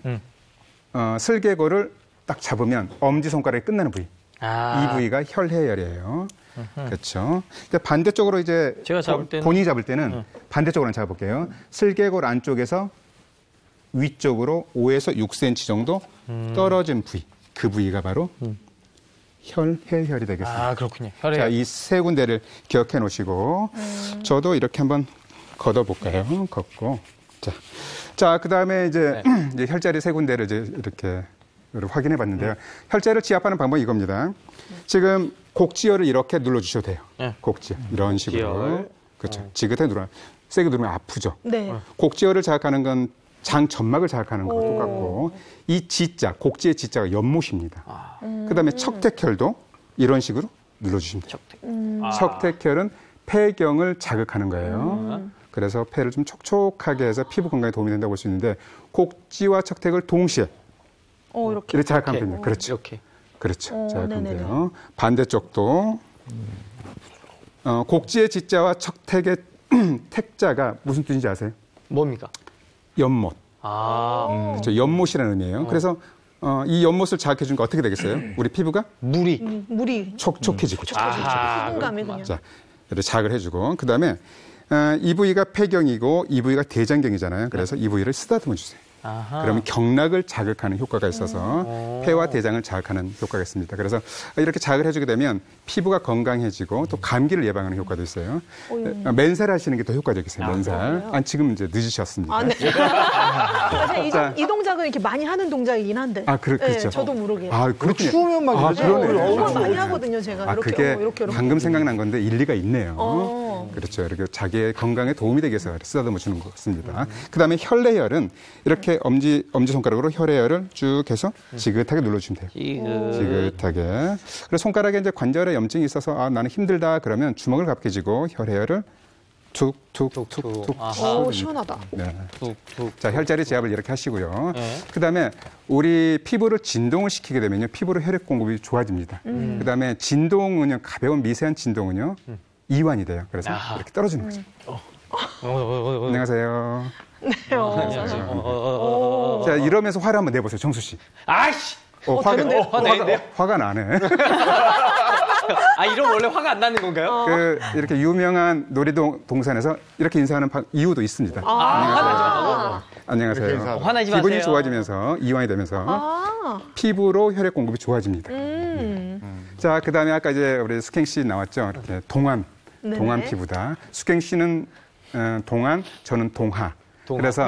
슬개골을 딱 잡으면 엄지손가락이 끝나는 부위. 이 부위가 혈해혈이에요. 그렇죠. 근데 반대쪽으로 이제
제가 잡을 때는
본인이 잡을 때는 반대쪽으로 잡아볼게요. 슬개골 안쪽에서 위쪽으로 5에서 6cm 정도 떨어진 부위. 그 부위가 바로 혈해혈이 되겠습니다.
아, 그렇군요. 혈해혈.
자, 이 세 군데를 기억해 놓으시고 저도 이렇게 한번 걷어볼까요? 걷고. 자, 그다음에 이제 혈자리 세 군데를 이제 이렇게 확인해 봤는데요. 혈자리를 지압하는 방법이 이겁니다. 지금 곡지열을 이렇게 눌러주셔도 돼요. 곡지열. 이런 식으로. 그렇죠. 지그하게 눌러. 세게 누르면 아프죠.
네.
곡지열을 자극하는 건 장 점막을 자극하는 거와 똑같고 이 지자, 곡지의 지자가 연못입니다. 그다음에 척택혈도 이런 식으로 눌러주시면 돼요. 척택혈은 폐경을 자극하는 거예요. 그래서 폐를 좀 촉촉하게 해서 피부 건강에 도움이 된다고 볼 수 있는데 곡지와 척택을 동시에 이렇게 자극하면 됩니다. 그렇죠.
이렇게.
그렇죠. 자극하면 돼요. 반대쪽도 곡지의 지자와 척택의 택자가 무슨 뜻인지 아세요?
뭡니까?
연못. 그렇죠. 연못이라는 의미예요. 그래서 이 연못을 자극해 주니까 어떻게 되겠어요? 우리 피부가
물이
촉촉해지고.
수분감이 그냥.
자, 이렇게 자극을 해주고 그다음에 이 부위가 폐경이고 이 부위가 대장경이잖아요. 그래서 이 부위를 쓰다듬어 주세요. 그러면 경락을 자극하는 효과가 있어서 폐와 대장을 자극하는 효과가 있습니다. 그래서 이렇게 자극을 해주게 되면 피부가 건강해지고 또 감기를 예방하는 효과도 있어요. 맨살 하시는 게 더 효과적이세요. 맨살. 지금 이제 늦으셨습니다.
네. 이 동작은 이렇게 많이 하는 동작이긴 한데.
그렇죠.
네, 저도 모르게.
그렇군요.
추우면 막
그러네.
이걸 많이 하거든요, 제가.
그게
이렇게.
방금 생각난 건데 일리가 있네요. 그렇죠. 이렇게 자기의 건강에 도움이 되기 위해서 쓰다듬어 주는 것 같습니다. 그다음에 혈내혈은 이렇게 엄지손가락으로 혈해혈을 쭉 해서 지긋하게 눌러주시면 돼요. 지긋하게. 그래서 손가락에 이제 관절에 염증이 있어서 나는 힘들다 그러면 주먹을 갖게 쥐고 혈해혈을 툭툭툭툭.
시원하다.
네. 자, 혈자리 제압을 이렇게 하시고요. 그다음에 우리 피부를 진동을 시키게 되면요, 피부로 혈액 공급이 좋아집니다. 그다음에 진동은요, 가벼운 미세한 진동은요, 이완이 돼요. 그래서 이렇게 떨어지는 거죠. 안녕하세요.
네.
자, 이러면서 화를 한번 내보세요, 정수 씨.
아이씨. 화가
나네.
이러면 원래 화가 안 나는 건가요?
이렇게 유명한 놀이동산에서 이렇게 인사하는 이유도 있습니다. 안녕하세요.
화나지 마세요.
기분이 좋아지면서 이완이 되면서 피부로 혈액 공급이 좋아집니다. 자, 그다음에 아까 이제 우리 수캥 씨 나왔죠. 이렇게 동안 피부다. 수캥 씨는 동안, 저는 동하. 그래서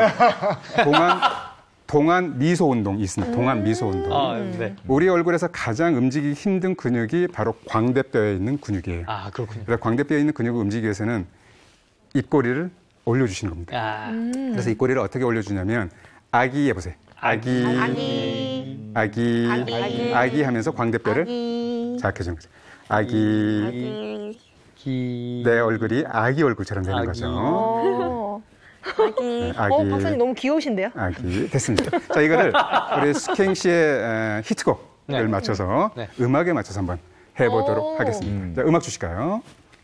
동안 미소 운동이 있습니다. 동안 미소 운동.
네.
우리 얼굴에서 가장 움직이기 힘든 근육이 바로 광대뼈에 있는 근육이에요.
그렇군요.
그래서 광대뼈에 있는 근육을 움직이기 위해서는 입꼬리를 올려주시는 겁니다. 그래서 입꼬리를 어떻게 올려주냐면 아기 해보세요. 아기. 아기 하면서 광대뼈를 자극해주는 거죠. 아기. 내 얼굴이 아기 얼굴처럼 되는 거죠.
아기. 박사님 너무 귀여우신데요?
아기. 됐습니다. 자, 이거를 우리 스캥 씨의 히트곡을 맞춰서 음악에 맞춰서 한번 해보도록 하겠습니다. 자, 음악 주실까요?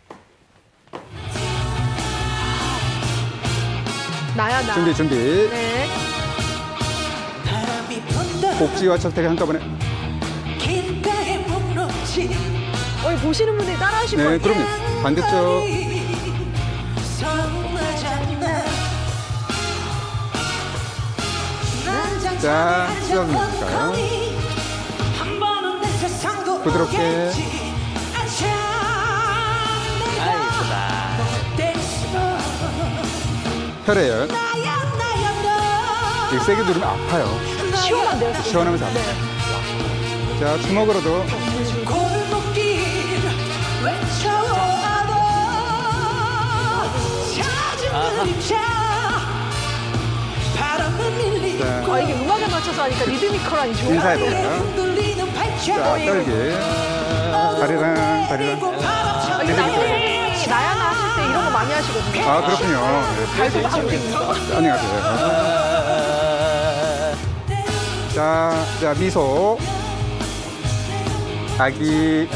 나야 나.
준비.
네.
복지와 저택이 한꺼번에.
보시는 분들이 따라하실 거예요.
네, 그럼요. 반대쪽. 자, 시작해볼까요? 부드럽게. 혈액. 이거 세게 누르면 아파요.
시원한데요?
시원하면서 아파요. 자, 주먹으로도.
이게 음악에 맞춰서 하니까 리드미컬하니 좋아요.
인사해볼까요? 자, 떨기. 다리랑.
나야 나 하실 때 이런 거 많이 하시거든요.
아, 그렇군요.
발도 막 움직이고.
안녕하세요. 자, 미소. 아기.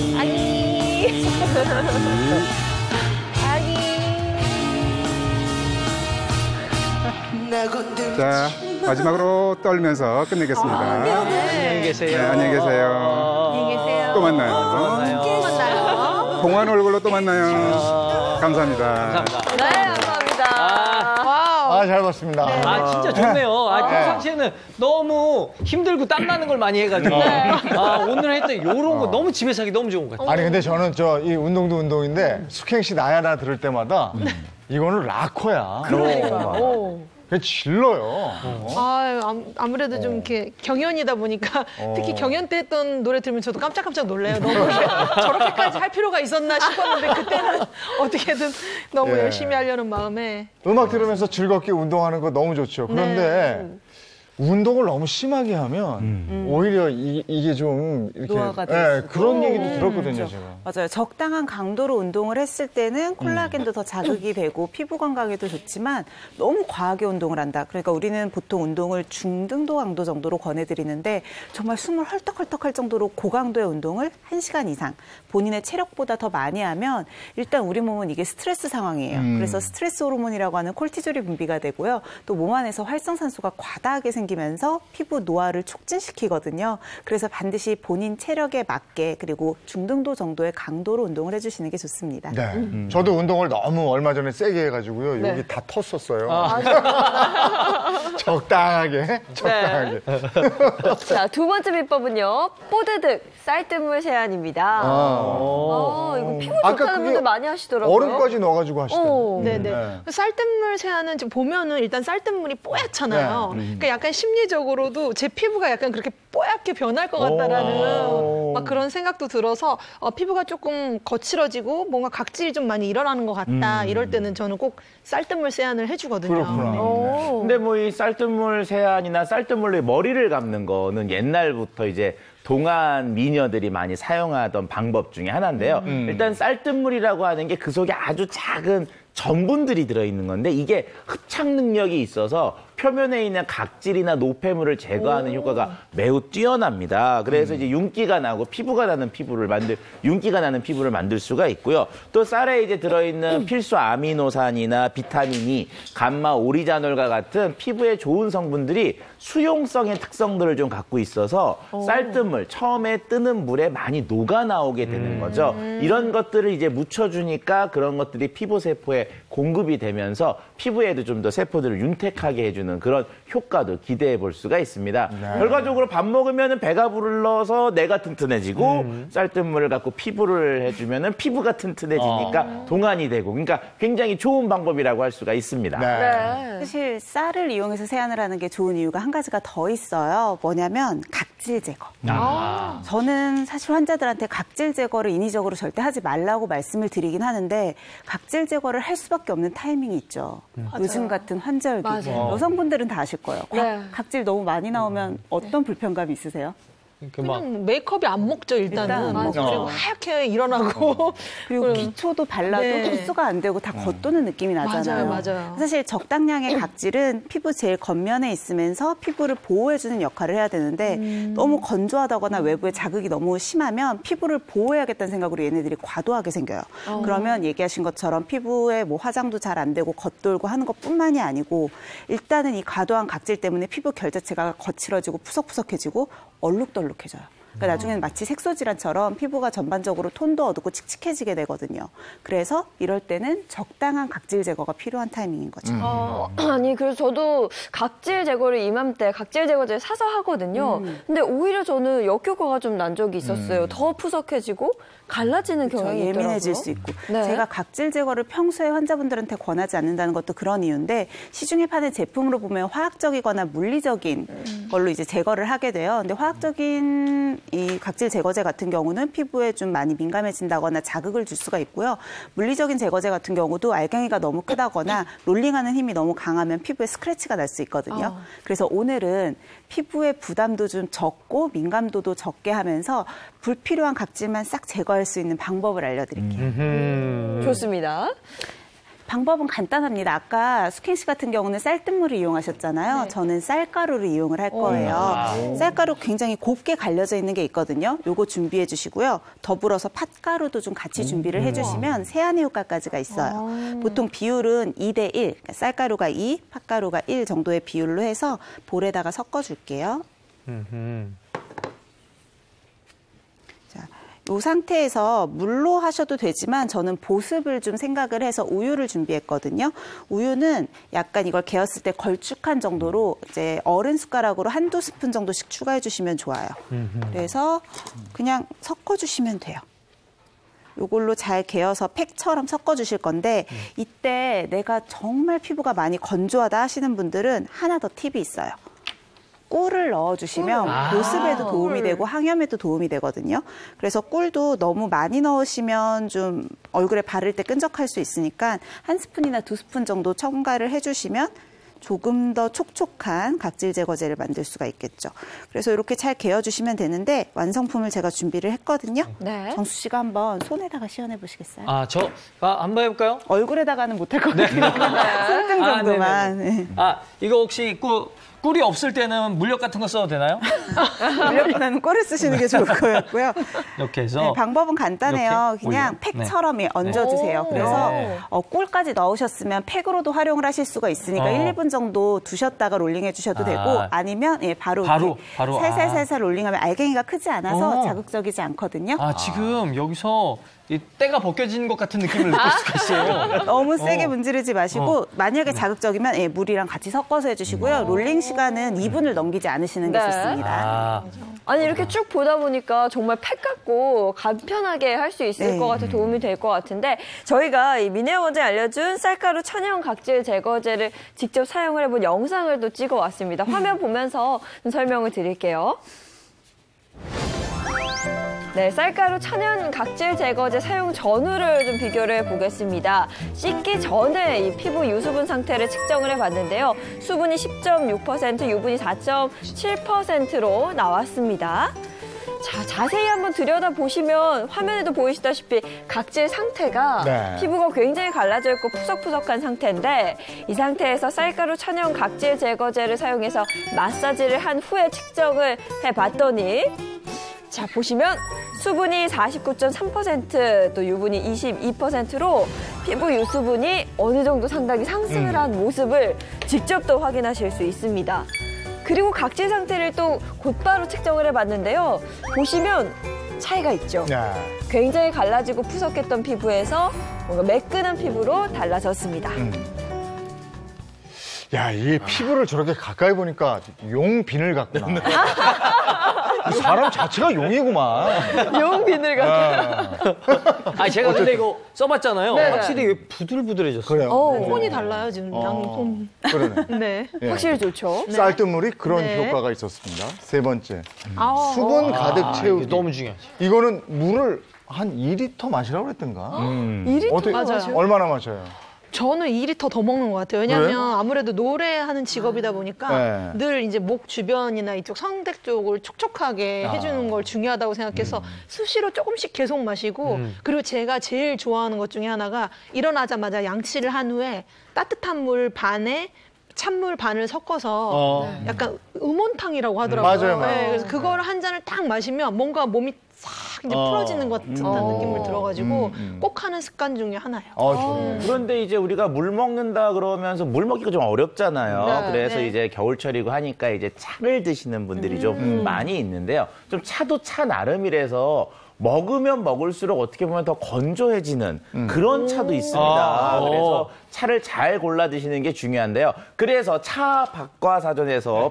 자, 마지막으로 떨면서 끝내겠습니다.
안녕히 계세요.
네, 안녕히 계세요. 또 만나요. 동안 얼굴로 또 만나요. 감사합니다.
네, 감사합니다.
잘 봤습니다.
진짜 좋네요. 평상시에는 너무 힘들고 땀나는 걸 많이 해가지고. 오늘 했던 이런 거 너무 집에서 하기 너무 좋은 것 같아요.
아니, 근데 저는 이 운동도 운동인데, 숙행 씨 나야 나 들을 때마다 이거는 락커야. 그게 질러요.
아무래도 좀 이렇게 경연이다 보니까 특히 경연 때 했던 노래 들으면 저도 깜짝깜짝 놀래요. 너무 저렇게까지 할 필요가 있었나 싶었는데 그때는 어떻게든 너무 열심히 하려는 마음에.
음악 들으면서 즐겁게 운동하는 거 너무 좋죠. 그런데 운동을 너무 심하게 하면 오히려 이게 좀 이렇게
노화가 될
그런 얘기도 들었거든요, 제가.
맞아요. 적당한 강도로 운동을 했을 때는 콜라겐도 더 자극이 되고 피부 건강에도 좋지만 너무 과하게 운동을 한다. 그러니까 우리는 보통 운동을 중등도 강도 정도로 권해드리는데 정말 숨을 헐떡헐떡할 정도로 고강도의 운동을 1시간 이상 본인의 체력보다 더 많이 하면 일단 우리 몸은 이게 스트레스 상황이에요. 그래서 스트레스 호르몬이라고 하는 콜티졸이 분비가 되고요. 또 몸 안에서 활성산소가 과다하게 생기면서 피부 노화를 촉진시키거든요. 그래서 반드시 본인 체력에 맞게 그리고 중등도 정도의 강도로 운동을 해주시는 게 좋습니다.
네. 저도 운동을 너무 얼마 전에 세게 해가지고요. 여기 다 텄었어요. 적당하게.
자, 두 번째 비법은요. 뽀드득 쌀뜨물 세안입니다. 이거 피부 좋다는 분들 많이 하시더라고요.
얼음까지 넣어가지고 하시더라고요.
네네. 쌀뜨물 세안은 지금 보면은 일단 쌀뜨물이 뽀얗잖아요. 그러니까 약간 심리적으로도 제 피부가 약간 그렇게 뽀얗게 변할 것 같다라는 막 그런 생각도 들어서 피부가 조금 거칠어지고 뭔가 각질이 좀 많이 일어나는 것 같다. 이럴 때는 저는 꼭 쌀뜨물 세안을 해주거든요.
그렇구나.
근데 뭐 이 쌀뜨물 세안이나 쌀뜨물로 머리를 감는 거는 옛날부터 이제 동안 미녀들이 많이 사용하던 방법 중에 하나인데요. 일단 쌀뜨물이라고 하는 게 그 속에 아주 작은 전분들이 들어있는 건데 이게 흡착 능력이 있어서 표면에 있는 각질이나 노폐물을 제거하는 효과가 매우 뛰어납니다. 그래서 이제 윤기가 나고 윤기가 나는 피부를 만들 수가 있고요. 또 쌀에 이제 들어있는 필수 아미노산이나 비타민이 감마 오리자놀과 같은 피부에 좋은 성분들이 수용성의 특성들을 좀 갖고 있어서 쌀뜨물 처음에 뜨는 물에 많이 녹아 나오게 되는 거죠. 이런 것들을 이제 묻혀주니까 그런 것들이 피부 세포에 공급이 되면서 피부에도 좀 더 세포들을 윤택하게 해주는 그런 효과도 기대해 볼 수가 있습니다. 결과적으로 밥 먹으면 배가 불러서 뇌가 튼튼해지고 쌀뜨물을 갖고 피부를 해주면 피부가 튼튼해지니까 동안이 되고 그러니까 굉장히 좋은 방법이라고 할 수가 있습니다.
사실 쌀을 이용해서 세안을 하는 게 좋은 이유가 한 가지가 더 있어요. 뭐냐면 각질 제거. 저는 사실 환자들한테 각질 제거를 인위적으로 절대 하지 말라고 말씀을 드리긴 하는데 각질 제거를 할 수밖에 없는 타이밍이 있죠. 요즘 같은 환절기. 여성분 여성분들은 다 아실 거예요.
네.
각질 너무 많이 나오면 어떤 불편감이 있으세요?
그냥 메이크업이 안 먹죠, 일단은.
맞아.
그리고 하얗게 일어나고.
그리고 기초도 발라도 흡수가 안 되고 다 겉도는 느낌이 나잖아요.
맞아요.
사실 적당량의 각질은 피부 제일 겉면에 있으면서 피부를 보호해주는 역할을 해야 되는데 너무 건조하다거나 외부에 자극이 너무 심하면 피부를 보호해야겠다는 생각으로 얘네들이 과도하게 생겨요. 그러면 얘기하신 것처럼 피부에 뭐 화장도 잘 안 되고 겉돌고 하는 것뿐만이 아니고 일단은 이 과도한 각질 때문에 피부 결 자체가 거칠어지고 푸석푸석해지고 얼룩덜룩해져요. 그러니까 나중에는 마치 색소질환처럼 피부가 전반적으로 톤도 어둡고 칙칙해지게 되거든요. 그래서 이럴 때는 적당한 각질 제거가 필요한 타이밍인 거죠.
아니 그래서 저도 각질 제거를 이맘때 각질 제거제를 사서 하거든요. 근데 오히려 저는 역효과가 좀 난 적이 있었어요. 더 푸석해지고 갈라지는 경향이 있더라고요.
예민해질 수 있고.
네.
제가 각질 제거를 평소에 환자분들한테 권하지 않는다는 것도 그런 이유인데 시중에 파는 제품으로 보면 화학적이거나 물리적인 걸로 이제 제거를 하게 돼요. 근데 화학적인 이 각질 제거제 같은 경우는 피부에 좀 많이 민감해진다거나 자극을 줄 수가 있고요. 물리적인 제거제 같은 경우도 알갱이가 너무 크다거나 롤링하는 힘이 너무 강하면 피부에 스크래치가 날 수 있거든요. 그래서 오늘은 피부의 부담도 좀 적고 민감도도 적게 하면서 불필요한 각질만 싹 제거할 수 있는 방법을 알려드릴게요.
좋습니다.
방법은 간단합니다. 아까 숙행 씨 같은 경우는 쌀뜨물을 이용하셨잖아요. 저는 쌀가루를 이용을 할 거예요. 쌀가루 굉장히 곱게 갈려져 있는 게 있거든요. 요거 준비해 주시고요. 더불어서 팥가루도 좀 같이 준비를 해주시면 세안의 효과까지가 있어요. 보통 비율은 2대 1, 그러니까 쌀가루가 2, 팥가루가 1 정도의 비율로 해서 볼에다가 섞어줄게요. 이 상태에서 물로 하셔도 되지만 저는 보습을 좀 생각을 해서 우유를 준비했거든요. 우유는 약간 이걸 개었을 때 걸쭉한 정도로 이제 어른 숟가락으로 한두 스푼 정도씩 추가해 주시면 좋아요. 그래서 그냥 섞어 주시면 돼요. 이걸로 잘 개어서 팩처럼 섞어 주실 건데 이때 내가 정말 피부가 많이 건조하다 하시는 분들은 하나 더 팁이 있어요. 꿀을 넣어주시면 보습에도 도움이 되고 항염에도 도움이 되거든요. 그래서 꿀도 너무 많이 넣으시면 좀 얼굴에 바를 때 끈적할 수 있으니까 한 스푼이나 두 스푼 정도 첨가를 해주시면 조금 더 촉촉한 각질 제거제를 만들 수가 있겠죠. 그래서 이렇게 잘 개어주시면 되는데 완성품을 제가 준비를 했거든요.
네.
정수 씨가 한번 손에다가 시연해 보시겠어요?
한번 해볼까요?
얼굴에다가는 못할 것 같으니까 손등 정도만.
이거 혹시 꿀이 없을 때는 물엿 같은 거 써도 되나요?
물엿보다는 꿀을 쓰시는 게 좋을 거였고요.
이렇게 해서
네, 방법은 간단해요. 그냥 팩처럼 얹어주세요. 그래서 꿀까지 넣으셨으면 팩으로도 활용을 하실 수가 있으니까 1, 2분 정도 두셨다가 롤링해 주셔도 되고 아니면 바로 살살살살 롤링하면 알갱이가 크지 않아서 자극적이지 않거든요.
지금 여기서 이 때가 벗겨진 것 같은 느낌을 느낄 수가 있어요.
너무 세게 문지르지 마시고 만약에 자극적이면 물이랑 같이 섞어서 해주시고요. 롤링 시간은 2분을 넘기지 않으시는 게 좋습니다.
아니 이렇게 쭉 보다 보니까 정말 팩 같고 간편하게 할 수 있을 것 같아 도움이 될 것 같은데 저희가 이 민혜영 원장이 알려준 쌀가루 천연 각질 제거제를 직접 사용을 해본 영상을 또 찍어왔습니다. 화면 보면서 좀 설명을 드릴게요. 네, 쌀가루 천연 각질 제거제 사용 전후를 좀 비교를 해보겠습니다. 씻기 전에 이 피부 유수분 상태를 측정을 해봤는데요. 수분이 10.6%, 유분이 4.7%로 나왔습니다. 자, 자세히 한번 들여다보시면 화면에도 보이시다시피 각질 상태가 피부가 굉장히 갈라져 있고 푸석푸석한 상태인데 이 상태에서 쌀가루 천연 각질 제거제를 사용해서 마사지를 한 후에 측정을 해봤더니 자, 보시면 수분이 49.3%, 또 유분이 22%로 피부 유수분이 어느 정도 상당히 상승을 한 모습을 직접 또 확인하실 수 있습니다. 그리고 각질 상태를 또 곧바로 측정을 해봤는데요. 보시면 차이가 있죠. 굉장히 갈라지고 푸석했던 피부에서 뭔가 매끈한 피부로 달라졌습니다.
야, 이 피부를 저렇게 가까이 보니까 용 비늘 같구나. 이 사람 자체가 용이구만.
용 비늘 같구나.
제가 근데 이거 써봤잖아요.
네.
확실히 부들부들해졌어요.
그래요.
톤이 달라요, 지금. 톤.
그러네.
네.
확실히 좋죠.
쌀뜨물이 그런 효과가 있었습니다. 세 번째. 수분 가득 채우기.
너무 중요하지.
이거는 물을 한 2리터 마시라고 그랬던가?
2리터
어떻게,
맞아요.
얼마나 마셔요?
저는 2리터 더 먹는 것 같아요. 왜냐하면
그래요?
아무래도 노래하는 직업이다 보니까
네.
늘 이제 목 주변이나 이쪽 성대 쪽을 촉촉하게 해주는 걸 중요하다고 생각해서 수시로 조금씩 계속 마시고 그리고 제가 제일 좋아하는 것 중에 하나가 일어나자마자 양치를 한 후에 따뜻한 물 반에 찬물 반을 섞어서 약간 음온탕이라고 하더라고요.
맞아요.
네, 그래서 그거를 한 잔을 딱 마시면 뭔가 몸이 싹 이제 풀어지는 것 같은 느낌을 들어가지고 꼭 하는 습관 중에 하나예요.
좋네요.
그런데 이제 우리가 물 먹는다 그러면서 물 먹기가 좀 어렵잖아요.
네,
그래서
네.
이제 겨울철이고 하니까 이제 차를 드시는 분들이 좀 많이 있는데요. 좀 차도 차 나름이라서 먹으면 먹을수록 어떻게 보면 더 건조해지는 그런 차도 있습니다. 그래서 차를 잘 골라 드시는 게 중요한데요. 그래서 차 박과사전에서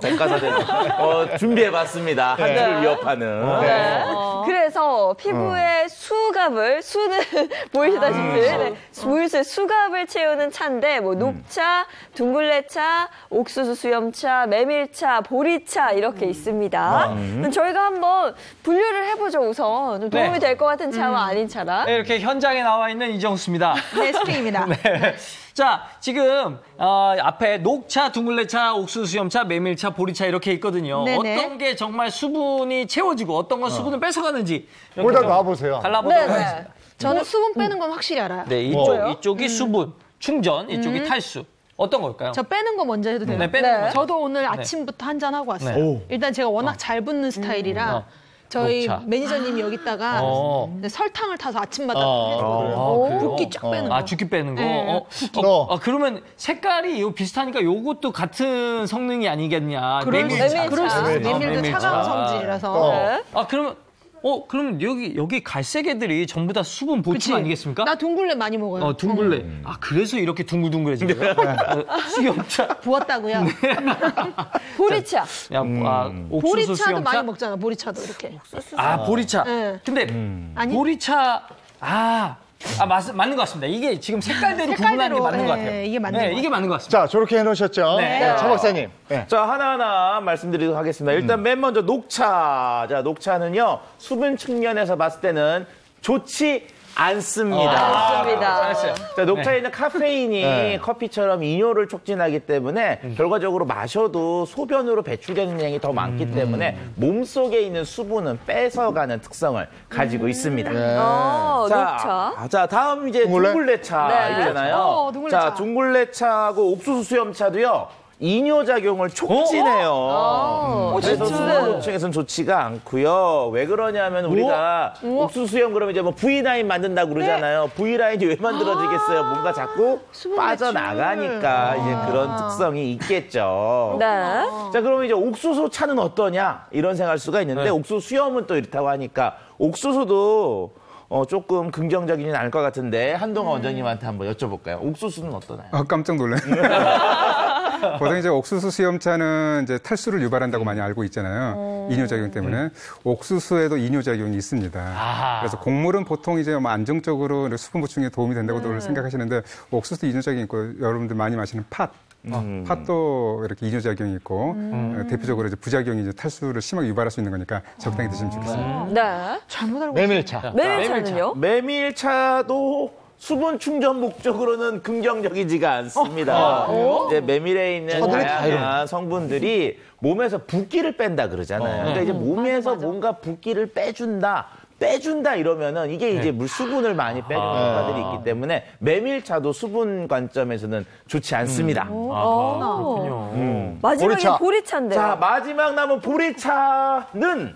백과사전 준비해봤습니다. 한 주를 위협하는.
네. 그래서 피부에 수갑을, 수는 보이시다시피 네. 보이실 수갑을 채우는 차인데 뭐 녹차, 둥글레차, 옥수수 수염차, 메밀차, 보리차 이렇게 있습니다. 그럼 저희가 한번 분류를 해보죠. 우선 좀 도움이
네.
될 것 같은 차와 아닌 차랑.
네, 이렇게 현장에 나와 있는 이정수입니다.
네, 스팅입니다.
네. 자, 지금 앞에 녹차, 둥글레차, 옥수수 수염차, 메밀차, 보리차 이렇게 있거든요.
네네.
어떤 게 정말 수분이 채워지고 어떤 건 수분을 뺏어가는지
거기다 놔보세요.
갈라보도록
네네.
하겠습니다.
저는 수분 빼는 건 확실히 알아요.
네, 이쪽이 수분, 충전, 이쪽이 탈수. 어떤 걸까요?
저 빼는 거 먼저 해도 돼요?
네, 빼는 거.
저도 오늘 아침부터 한 잔 하고 왔어요.
네.
일단 제가 워낙 잘 붓는 스타일이라 저희
녹차.
매니저님이 여기다가 설탕을 타서 아침마다
그래요?
해주거든요. 붓기 쫙 빼는 거.
아, 붓기 빼는 거?
네.
그러면 색깔이 요 비슷하니까 요것도 같은 성능이 아니겠냐.
그럴 수 있어요.
메밀차.
메밀도 차가운 성질이라서.
그러면 그럼 여기 갈색 애들이 전부 다 수분 보충
그치?
아니겠습니까?
나 둥글레 많이 먹어요.
둥글레. 그래서 이렇게 둥글둥글해진 거야? 수염차.
부었다고요?
보리차.
옥수수
보리차도
수염차?
많이 먹잖아. 보리차도 이렇게.
보리차.
네.
근데
아니?
보리차 맞는 것 같습니다. 이게 지금 색깔대로 구분하는 게 맞는 것 같아요.
네, 이게 맞는 것 같아요.
이게 맞는 것 같습니다.
자, 저렇게 해놓으셨죠?
네.
차 박사님. 네.
자, 하나하나 말씀드리도록 하겠습니다. 일단 맨 먼저 녹차. 자, 녹차는요, 수분 측면에서 봤을 때는 좋지 않습니다.
좋습니다.
자, 녹차에 있는 카페인이 커피처럼 이뇨를 촉진하기 때문에 결과적으로 마셔도 소변으로 배출되는 양이 더 많기 때문에 몸속에 있는 수분은 뺏어가는 특성을 가지고 있습니다.
녹차.
자, 다음 이제 둥글레차
네.
있잖아요.
둥글레차.
자, 둥글레차하고 옥수수 수염차도요. 이뇨작용을 촉진해요. 그래서 수분 보충에서는 좋지가 않고요. 왜 그러냐면 우리가 옥수수 수염 그러면 이제 뭐 V9 만든다고 그러잖아요. V9이 왜 만들어지겠어요? 뭔가 자꾸 빠져나가니까 이제 그런 특성이 있겠죠.
네.
자, 그러면 이제 옥수수 차는 어떠냐? 이런 생각할 수가 있는데 옥수수 수염은 또 이렇다고 하니까 옥수수도 조금 긍정적이진 않을 것 같은데 한동안 원장님한테 한번 여쭤볼까요? 옥수수는 어떠나요?
깜짝 놀라요. 보통 이제 옥수수 수염차는 이제 탈수를 유발한다고 많이 알고 있잖아요. 이뇨작용 때문에. 옥수수에도 이뇨작용이 있습니다. 그래서 곡물은 보통 이제 뭐 안정적으로 수분 보충에 도움이 된다고 생각하시는데 옥수수도 이뇨작용이 있고 여러분들 많이 마시는 팥도 이렇게 이뇨작용이 있고 대표적으로 이제 부작용이 이제 탈수를 심하게 유발할 수 있는 거니까 적당히 드시면 좋겠습니다.
네.
잘못 알고
메밀차.
메밀차는요?
메밀차도 수분 충전 목적으로는 긍정적이지가 않습니다. 이제 메밀에 있는 다양한 성분들이 몸에서 붓기를 뺀다 그러잖아요. 그러니까 이제 몸에서 뭔가 붓기를 빼준다 이러면은 이게 이제 물 수분을 많이 빼주는 효과들이 있기 때문에 메밀차도 수분 관점에서는 좋지 않습니다.
그렇군요.
마지막에 보리차인데요.
자, 마지막 남은 보리차는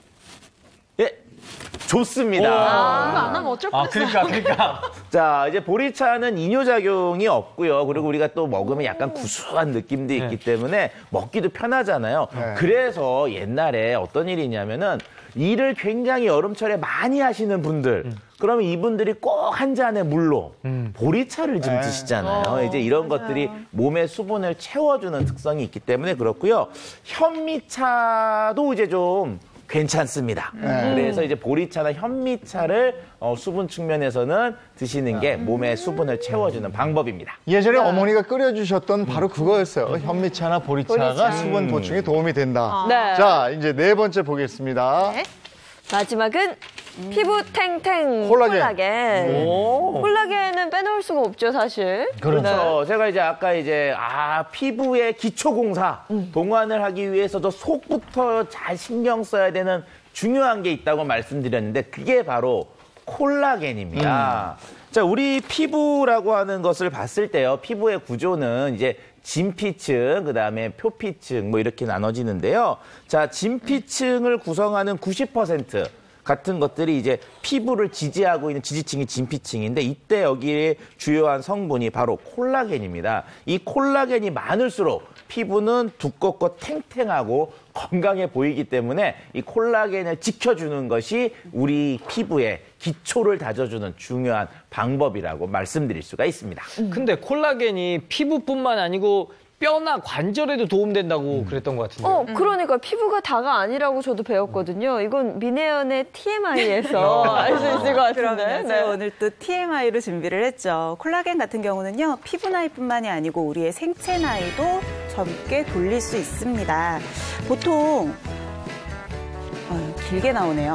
좋습니다.
이거 안 하면 어쩔 뻔했어요.
그러니까.
자, 이제 보리차는 이뇨작용이 없고요. 그리고 우리가 또 먹으면 약간 구수한 느낌도 있기 때문에 먹기도 편하잖아요. 그래서 옛날에 어떤 일이 있냐면은 일을 굉장히 여름철에 많이 하시는 분들 그러면 이분들이 꼭 한 잔의 물로 보리차를 좀 드시잖아요. 이제 이런 것들이 몸의 수분을 채워주는 특성이 있기 때문에 그렇고요. 현미차도 이제 좀 괜찮습니다. 그래서 이제 보리차나 현미차를 수분 측면에서는 드시는 게 몸의 수분을 채워주는 방법입니다.
예전에 어머니가 끓여주셨던 바로 그거였어요. 현미차나 보리차가 수분 보충에 도움이 된다.
네.
자, 이제 네 번째 보겠습니다.
네.
마지막은 피부 탱탱
콜라겐.
콜라겐은 빼놓을 수가 없죠, 사실.
그렇죠. 제가 이제 아까 피부의 기초 공사 동안을 하기 위해서도 속부터 잘 신경 써야 되는 중요한 게 있다고 말씀드렸는데 그게 바로 콜라겐입니다. 자, 우리 피부라고 하는 것을 봤을 때요. 피부의 구조는 이제 진피층, 그다음에 표피층 뭐 이렇게 나눠지는데요. 자, 진피층을 구성하는 90% 같은 것들이 이제 피부를 지지하고 있는 지지층이 진피층인데 이때 여기에 주요한 성분이 바로 콜라겐입니다. 이 콜라겐이 많을수록 피부는 두껍고 탱탱하고 건강해 보이기 때문에 이 콜라겐을 지켜주는 것이 우리 피부의 기초를 다져주는 중요한 방법이라고 말씀드릴 수가 있습니다.
근데 콜라겐이 피부뿐만 아니고 뼈나 관절에도 도움된다고 그랬던 것 같은데.
그러니까 피부가 다가 아니라고 저도 배웠거든요. 이건 민혜연의 TMI에서 알 수 있을 것 같은데.
제가 오늘 또 TMI로 준비를 했죠. 콜라겐 같은 경우는요, 피부 나이뿐만이 아니고 우리의 생체 나이도 젊게 돌릴 수 있습니다. 보통 길게 나오네요.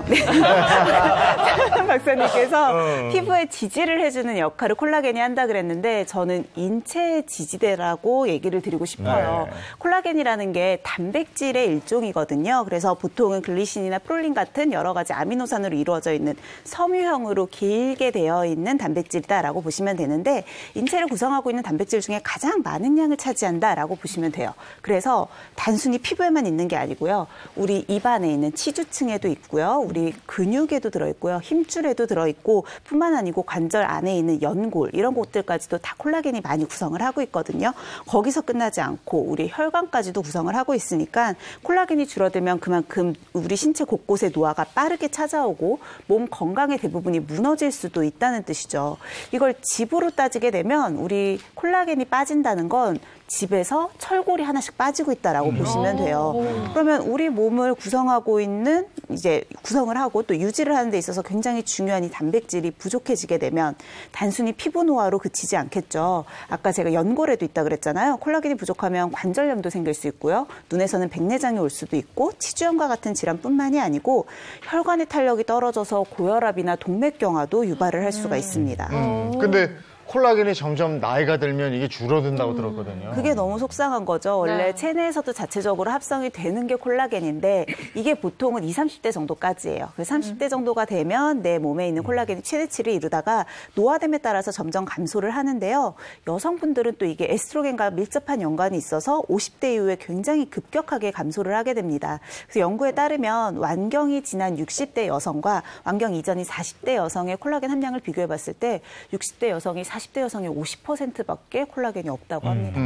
박사님께서 피부에 지지를 해주는 역할을 콜라겐이 한다 그랬는데 저는 인체 지지대라고 얘기를 드리고 싶어요. 콜라겐이라는 게 단백질의 일종이거든요. 그래서 보통은 글리신이나 프롤린 같은 여러 가지 아미노산으로 이루어져 있는 섬유형으로 길게 되어 있는 단백질이다라고 보시면 되는데 인체를 구성하고 있는 단백질 중에 가장 많은 양을 차지한다라고 보시면 돼요. 그래서 단순히 피부에만 있는 게 아니고요. 우리 입안에 있는 치주층에도 있고요. 우리 근육에도 들어있고요. 힘줄에도 들어있고 뿐만 아니고 관절 안에 있는 연골 이런 곳들까지도 다 콜라겐이 많이 구성을 하고 있거든요. 거기서 끝나지 않고 우리 혈관까지도 구성을 하고 있으니까 콜라겐이 줄어들면 그만큼 우리 신체 곳곳에 노화가 빠르게 찾아오고 몸 건강의 대부분이 무너질 수도 있다는 뜻이죠. 이걸 집으로 따지게 되면 우리 콜라겐이 빠진다는 건 집에서 철골이 하나씩 빠지고 있다라고 보시면 돼요. 그러면 우리 몸을 구성하고 있는 이제 구성을 하고 또 유지를 하는 데 있어서 굉장히 중요한 이 단백질이 부족해지게 되면 단순히 피부 노화로 그치지 않겠죠. 아까 제가 연골에도 있다 그랬잖아요. 콜라겐이 부족하면 관절염도 생길 수 있고요. 눈에서는 백내장이 올 수도 있고 치주염과 같은 질환뿐만이 아니고 혈관의 탄력이 떨어져서 고혈압이나 동맥경화도 유발을 할 수가 있습니다.
근데 콜라겐이 점점 나이가 들면 이게 줄어든다고 들었거든요.
그게 너무 속상한 거죠. 원래 체내에서도 자체적으로 합성이 되는 게 콜라겐인데 이게 보통은 20, 30대 정도까지예요. 그래서 30대 정도가 되면 내 몸에 있는 콜라겐이 최대치를 이루다가 노화됨에 따라서 점점 감소를 하는데요. 여성분들은 또 이게 에스트로겐과 밀접한 연관이 있어서 50대 이후에 굉장히 급격하게 감소를 하게 됩니다. 그래서 연구에 따르면 완경이 지난 60대 여성과 완경 이전인 40대 여성의 콜라겐 함량을 비교해 봤을 때 60대 여성이 40대 여성의 50%밖에 콜라겐이 없다고 합니다.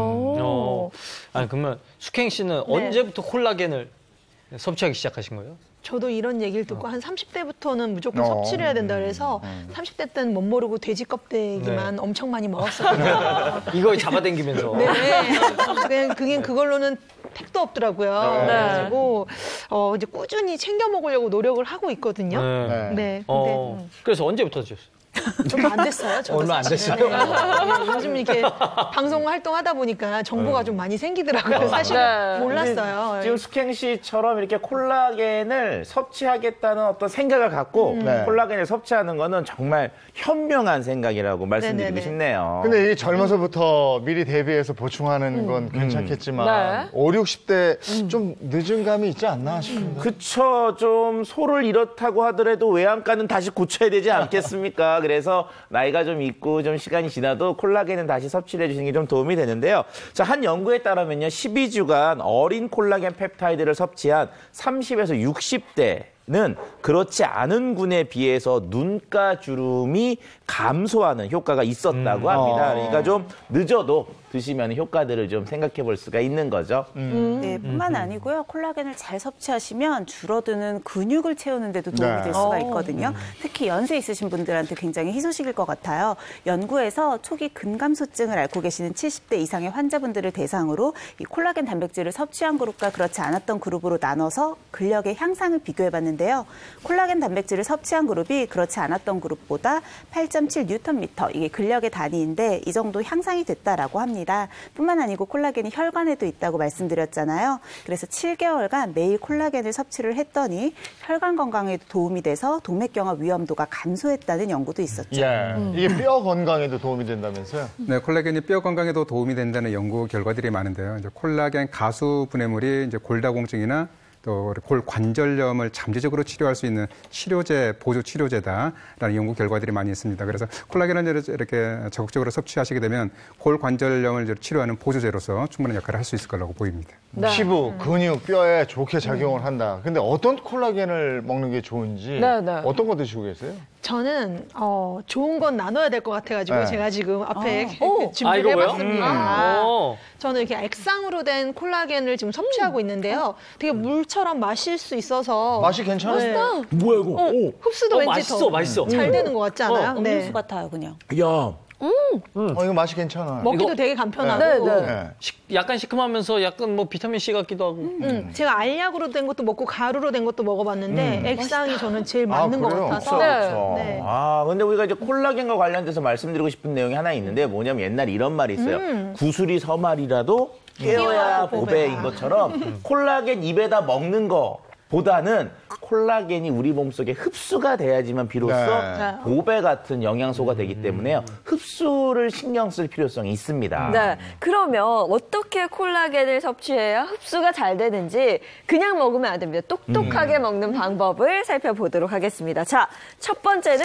아니 그러면 숙행 씨는 언제부터 콜라겐을 섭취하기 시작하신 거예요?
저도 이런 얘기를 듣고 한 30대부터는 무조건 섭취를 해야 된다 그래서 30대 때는 못 모르고 돼지 껍데기만 엄청 많이 먹었어요.
이거 잡아당기면서.
그게 그걸로는 택도 없더라고요. 그래가지고 이제 꾸준히 챙겨 먹으려고 노력을 하고 있거든요. 근데
그래서 언제부터 드셨어요?
좀 안 됐어요. 저도
얼마 안 됐어요?
요즘 이렇게 방송 활동하다 보니까 정보가 좀 많이 생기더라고요. 사실은 몰랐어요.
지금 숙행 씨처럼 이렇게 콜라겐을 섭취하겠다는 어떤 생각을 갖고 콜라겐을 섭취하는 거는 정말 현명한 생각이라고 말씀드리고 싶네요.
근데 이게 젊어서부터 미리 대비해서 보충하는 건 괜찮겠지만 5, 60대 좀 늦은 감이 있지 않나 싶은데.
그쵸. 좀 소를 이렇다고 하더라도 외양간은 다시 고쳐야 되지 않겠습니까? 그래서 나이가 좀 있고 좀 시간이 지나도 콜라겐은 다시 섭취를 해주시는 게 좀 도움이 되는데요. 자, 한 연구에 따르면요. 12주간 어린 콜라겐 펩타이드를 섭취한 30에서 60대는 그렇지 않은 군에 비해서 눈가 주름이 감소하는 효과가 있었다고 합니다. 그러니까 좀 늦어도 드시면 효과들을 좀 생각해 볼 수가 있는 거죠.
네, 뿐만 아니고요. 콜라겐을 잘 섭취하시면 줄어드는 근육을 채우는 데도 도움이 될 수가 있거든요. 특히 연세 있으신 분들한테 굉장히 희소식일 것 같아요. 연구에서 초기 근감소증을 앓고 계시는 70대 이상의 환자분들을 대상으로 이 콜라겐 단백질을 섭취한 그룹과 그렇지 않았던 그룹으로 나눠서 근력의 향상을 비교해 봤는데 있는데요. 콜라겐 단백질을 섭취한 그룹이 그렇지 않았던 그룹보다 8.7Nm, 이게 근력의 단위인데 이 정도 향상이 됐다라고 합니다. 뿐만 아니고 콜라겐이 혈관에도 있다고 말씀드렸잖아요. 그래서 7개월간 매일 콜라겐을 섭취를 했더니 혈관 건강에도 도움이 돼서 동맥경화 위험도가 감소했다는 연구도 있었죠.
이게 뼈 건강에도 도움이 된다면서요?
네, 콜라겐이 뼈 건강에도 도움이 된다는 연구 결과들이 많은데요. 이제 콜라겐 가수 분해물이 이제 골다공증이나 또 골 관절염을 잠재적으로 치료할 수 있는 치료제, 보조 치료제다라는 연구 결과들이 많이 있습니다. 그래서 콜라겐을 이렇게 적극적으로 섭취하시게 되면 골 관절염을 치료하는 보조제로서 충분한 역할을 할 수 있을 거라고 보입니다.
네.
피부, 근육, 뼈에 좋게 작용을 한다. 근데 어떤 콜라겐을 먹는 게 좋은지 어떤 거 드시고 계세요?
저는 좋은 건 나눠야 될 것 같아가지고
네.
제가 지금 앞에
이거
준비를
뭐요?
해봤습니다. 저는 이렇게 액상으로 된 콜라겐을 지금 섭취하고 있는데요. 되게 물처럼 마실 수 있어서
맛이 괜찮아요?
뭐야 이거?
흡수도 왠지
맛있어, 맛있어.
잘 되는 것 같지 않아요?
음료수 같아요, 그냥.
야,
이거 맛이 괜찮아요.
먹기도
이거-
되게 간편하고.
네.
약간 시큼하면서 약간 뭐 비타민 C 같기도 하고.
제가 알약으로 된 것도 먹고 가루로 된 것도 먹어봤는데 액상이 저는 제일 맞는 것
그래요?
같아서.
그렇죠.
네.
아, 근데 우리가 이제 콜라겐과 관련돼서 말씀드리고 싶은 내용이 하나 있는데 뭐냐면 옛날에 이런 말이 있어요. 구슬이 서말이라도 깨어야 보배인 것처럼 콜라겐 입에다 먹는 거 보다는 콜라겐이 우리 몸속에 흡수가 돼야지만 비로소
네.
보배 같은 영양소가 되기 때문에요. 흡수를 신경 쓸 필요성이 있습니다.
네. 그러면 어떻게 콜라겐을 섭취해야 흡수가 잘 되는지 그냥 먹으면 안 됩니다. 똑똑하게 먹는 방법을 살펴보도록 하겠습니다. 자, 첫 번째는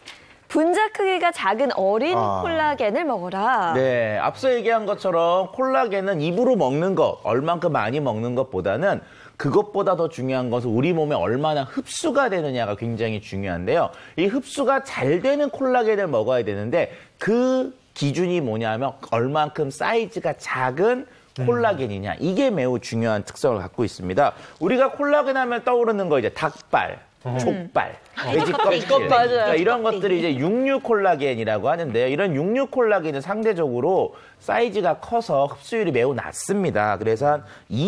분자 크기가 작은 어린 콜라겐을 먹어라.
네, 앞서 얘기한 것처럼 콜라겐은 입으로 먹는 것, 얼만큼 많이 먹는 것보다는 그것보다 더 중요한 것은 우리 몸에 얼마나 흡수가 되느냐가 굉장히 중요한데요. 이 흡수가 잘 되는 콜라겐을 먹어야 되는데 그 기준이 뭐냐면 얼만큼 사이즈가 작은 콜라겐이냐. 이게 매우 중요한 특성을 갖고 있습니다. 우리가 콜라겐 하면 떠오르는 거 이제 닭발, 족발, 돼지 껍질. 그러니까 이런 것들이 이제 육류 콜라겐이라고 하는데요. 이런 육류 콜라겐은 상대적으로 사이즈가 커서 흡수율이 매우 낮습니다. 그래서 한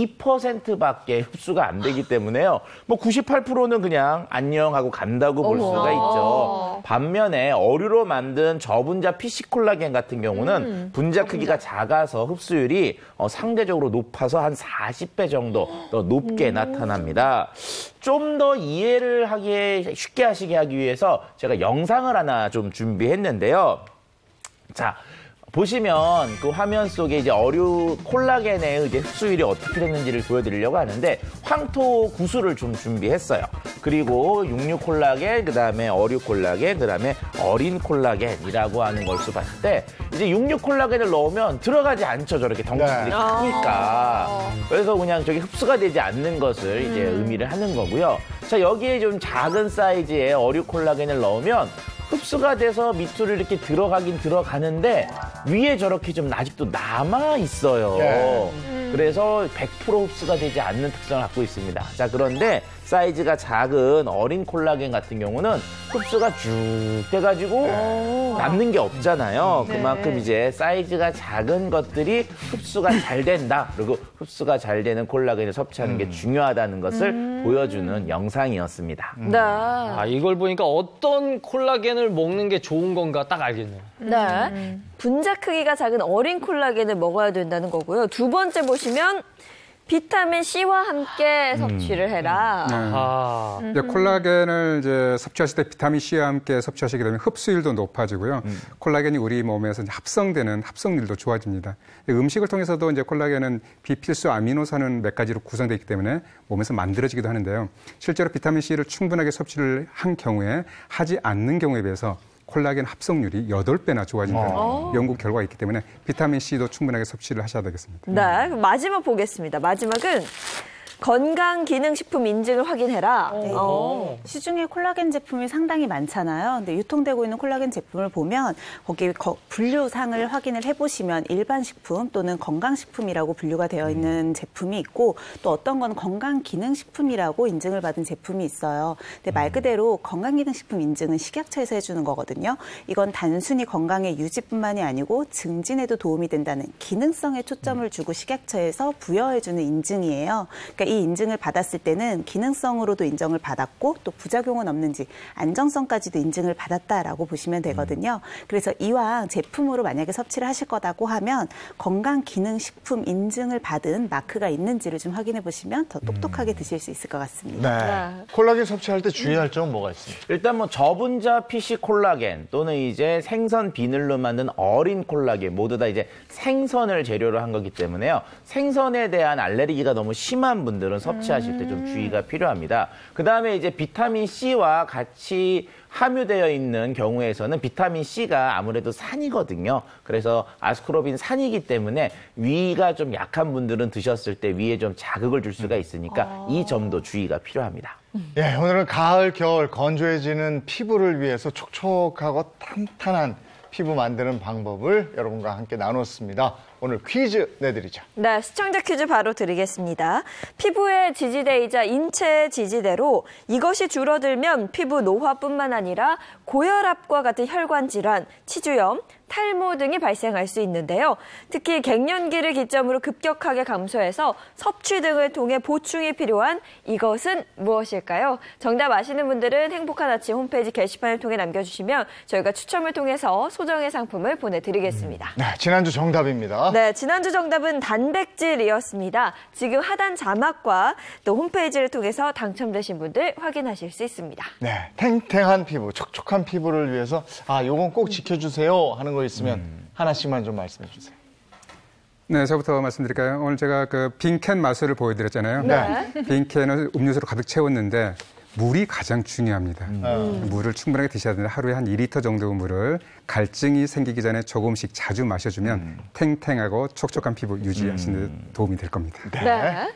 2%밖에 흡수가 안 되기 때문에요. 뭐 98%는 그냥 안녕하고 간다고 볼 수가 있죠. 반면에 어류로 만든 저분자 PC 콜라겐 같은 경우는 분자 크기가 작아서 흡수율이 상대적으로 높아서 한 40배 정도 더 높게 나타납니다. 좀 더 이해를 쉽게 하시게 하기 위해서 제가 영상을 하나 좀 준비했는데요. 자, 보시면 그 화면 속에 이제 어류 콜라겐의 이제 흡수율이 어떻게 됐는지를 보여드리려고 하는데 황토 구슬을 좀 준비했어요. 그리고 육류 콜라겐, 그다음에 어류 콜라겐, 그다음에 어린 콜라겐이라고 하는 걸 봤을 때 이제 육류 콜라겐을 넣으면 들어가지 않죠. 저렇게 덩치들이 크니까. 그래서 그냥 저기 흡수가 되지 않는 것을 이제 의미를 하는 거고요. 자, 여기에 좀 작은 사이즈의 어류 콜라겐을 넣으면 흡수가 돼서 밑으로 이렇게 들어가긴 들어가는데 위에 저렇게 좀 아직도 남아 있어요. 그래서 100% 흡수가 되지 않는 특성을 갖고 있습니다. 자, 그런데 사이즈가 작은 어린 콜라겐 같은 경우는 흡수가 쭉 돼가지고 남는 게 없잖아요. 그만큼 이제 사이즈가 작은 것들이 흡수가 잘 된다. 그리고 흡수가 잘 되는 콜라겐을 섭취하는 게 중요하다는 것을 보여주는 영상이었습니다.
네.
아, 이걸 보니까 어떤 콜라겐을 먹는 게 좋은 건가 딱 알겠네요.
네. 분자 크기가 작은 어린 콜라겐을 먹어야 된다는 거고요. 두 번째 보시면 비타민 C와 함께 섭취를 해라.
아,
이제 콜라겐을 이제 섭취하실 때 비타민 C와 함께 섭취하시게 되면 흡수율도 높아지고요. 콜라겐이 우리 몸에서 이제 합성되는 합성률도 좋아집니다. 음식을 통해서도 이제 콜라겐은 비필수 아미노산은 몇 가지로 구성되어 있기 때문에 몸에서 만들어지기도 하는데요. 실제로 비타민 C를 충분하게 섭취를 한 경우에 하지 않는 경우에 비해서 콜라겐 합성률이 8배나 좋아진다는 연구 결과가 있기 때문에 비타민 C도 충분하게 섭취를 하셔야 되겠습니다.
네. 그럼 마지막 보겠습니다. 마지막은 건강기능식품 인증을 확인해라.
시중에 콜라겐 제품이 상당히 많잖아요. 근데 유통되고 있는 콜라겐 제품을 보면 거기에 분류상을 확인을 해보시면 일반 식품 또는 건강식품이라고 분류가 되어 있는 제품이 있고 또 어떤 건 건강기능식품이라고 인증을 받은 제품이 있어요. 근데 말 그대로 건강기능식품 인증은 식약처에서 해주는 거거든요. 이건 단순히 건강의 유지뿐만이 아니고 증진에도 도움이 된다는 기능성에 초점을 주고 식약처에서 부여해주는 인증이에요. 그러니까 그러니까 이 인증을 받았을 때는 기능성으로도 인정을 받았고 또 부작용은 없는지 안정성까지도 인증을 받았다라고 보시면 되거든요. 그래서 이왕 제품으로 만약에 섭취를 하실 거다고 하면 건강기능식품 인증을 받은 마크가 있는지를 좀 확인해 보시면 더 똑똑하게 드실 수 있을 것 같습니다.
네. 콜라겐 섭취할 때 주의할 점은 뭐가 있습니까?
일단 뭐 저분자 PC 콜라겐 또는 이제 생선 비늘로 만든 어린 콜라겐 모두 다 이제 생선을 재료로 한 거기 때문에요. 생선에 대한 알레르기가 너무 심한 분들은 섭취하실 때 좀 주의가 필요합니다. 그다음에 이제 비타민 C와 같이 함유되어 있는 경우에서는 비타민 C가 아무래도 산이거든요. 그래서 아스코르빈 산이기 때문에 위가 좀 약한 분들은 드셨을 때 위에 좀 자극을 줄 수가 있으니까 이 점도 주의가 필요합니다.
예, 오늘은 가을, 겨울 건조해지는 피부를 위해서 촉촉하고 탄탄한 피부 만드는 방법을 여러분과 함께 나눴습니다. 오늘 퀴즈 내드리죠.
네, 시청자 퀴즈 바로 드리겠습니다. 피부의 지지대이자 인체의 지지대로 이것이 줄어들면 피부 노화뿐만 아니라 고혈압과 같은 혈관 질환, 치주염, 탈모 등이 발생할 수 있는데요. 특히 갱년기를 기점으로 급격하게 감소해서 섭취 등을 통해 보충이 필요한 이것은 무엇일까요? 정답 아시는 분들은 행복한 아침 홈페이지 게시판을 통해 남겨주시면 저희가 추첨을 통해서 소정의 상품을 보내드리겠습니다.
네, 지난주 정답입니다.
네, 지난주 정답은 단백질이었습니다. 지금 하단 자막과 또 홈페이지를 통해서 당첨되신 분들 확인하실 수 있습니다.
네, 탱탱한 피부, 촉촉한 피부를 위해서 요건 꼭 지켜주세요 하는 거 있으면 하나씩만 좀 말씀해 주세요.
네, 저부터 말씀드릴까요? 오늘 제가 그 빈캔 마술을 보여드렸잖아요.
네.
빈캔을 음료수로 가득 채웠는데 물이 가장 중요합니다. 물을 충분하게 드셔야 되는데 하루에 한 2리터 정도 물을 갈증이 생기기 전에 조금씩 자주 마셔주면 탱탱하고 촉촉한 피부 유지하시는 데 도움이 될 겁니다.
네.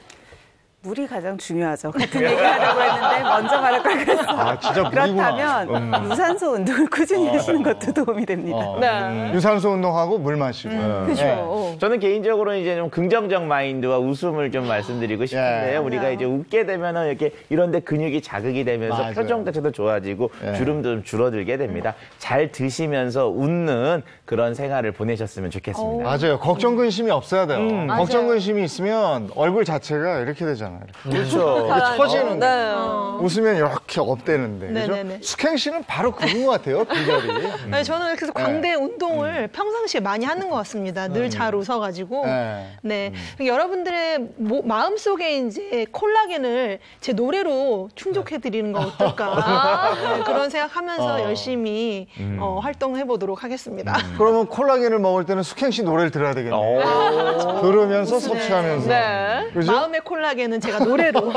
물이 가장 중요하죠. 같은 얘기하려고 했는데 먼저 말할 걸 그랬어요.
진짜 물이구나.
그렇다면 유산소 운동을 꾸준히 하시는 것도 도움이 됩니다.
네.
유산소 운동하고 물 마시고.
그렇죠.
저는 개인적으로 이제 좀 긍정적 마인드와 웃음을 좀 말씀드리고 싶은데요. 우리가 이제 웃게 되면은 이렇게 이런데 근육이 자극이 되면서
맞아요.
표정 자체도 좋아지고 주름도 좀 줄어들게 됩니다. 잘 드시면서 웃는 그런 생활을 보내셨으면 좋겠습니다.
맞아요. 걱정 근심이 없어야 돼요. 걱정 근심이 있으면 얼굴 자체가 이렇게 되잖아요.
그렇죠.
이게 처지는
네.
웃으면 이렇게 업되는데. 그죠?
네네네.
숙행 씨는 바로 그런 것 같아요. 비결이.
네, 저는 그래서 광대 운동을 평상시에 많이 하는 것 같습니다. 늘 잘 웃어가지고. 네. 여러분들의 마음속에 이제 콜라겐을 제 노래로 충족해드리는 거 어떨까. 네, 그런 생각하면서 열심히 활동해보도록 하겠습니다.
그러면 콜라겐을 먹을 때는 숙행 씨 노래를 들어야 되겠네요. 들으면서 섭취하면서.
네.
그죠?
마음의 콜라겐은 제가 노래로.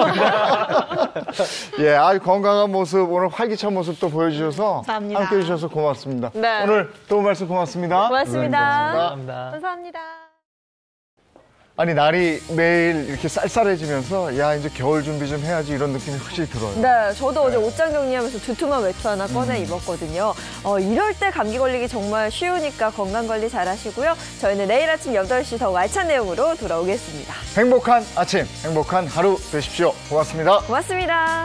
예, 아주 건강한 모습, 오늘 활기찬 모습도 보여주셔서
감사합니다.
함께 해주셔서 고맙습니다.
네.
오늘 도움 말씀 고맙습니다.
고맙습니다.
감사합니다.
감사합니다.
아니, 날이 매일 이렇게 쌀쌀해지면서 야, 이제 겨울 준비 좀 해야지 이런 느낌이 확실히 들어요.
네, 저도 어제 옷장 정리하면서 두툼한 외투 하나 꺼내 입었거든요. 이럴 때 감기 걸리기 정말 쉬우니까 건강관리 잘 하시고요. 저희는 내일 아침 8시 더 알찬 내용으로 돌아오겠습니다.
행복한 아침, 행복한 하루 되십시오. 고맙습니다.
고맙습니다.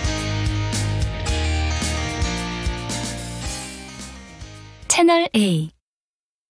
채널 A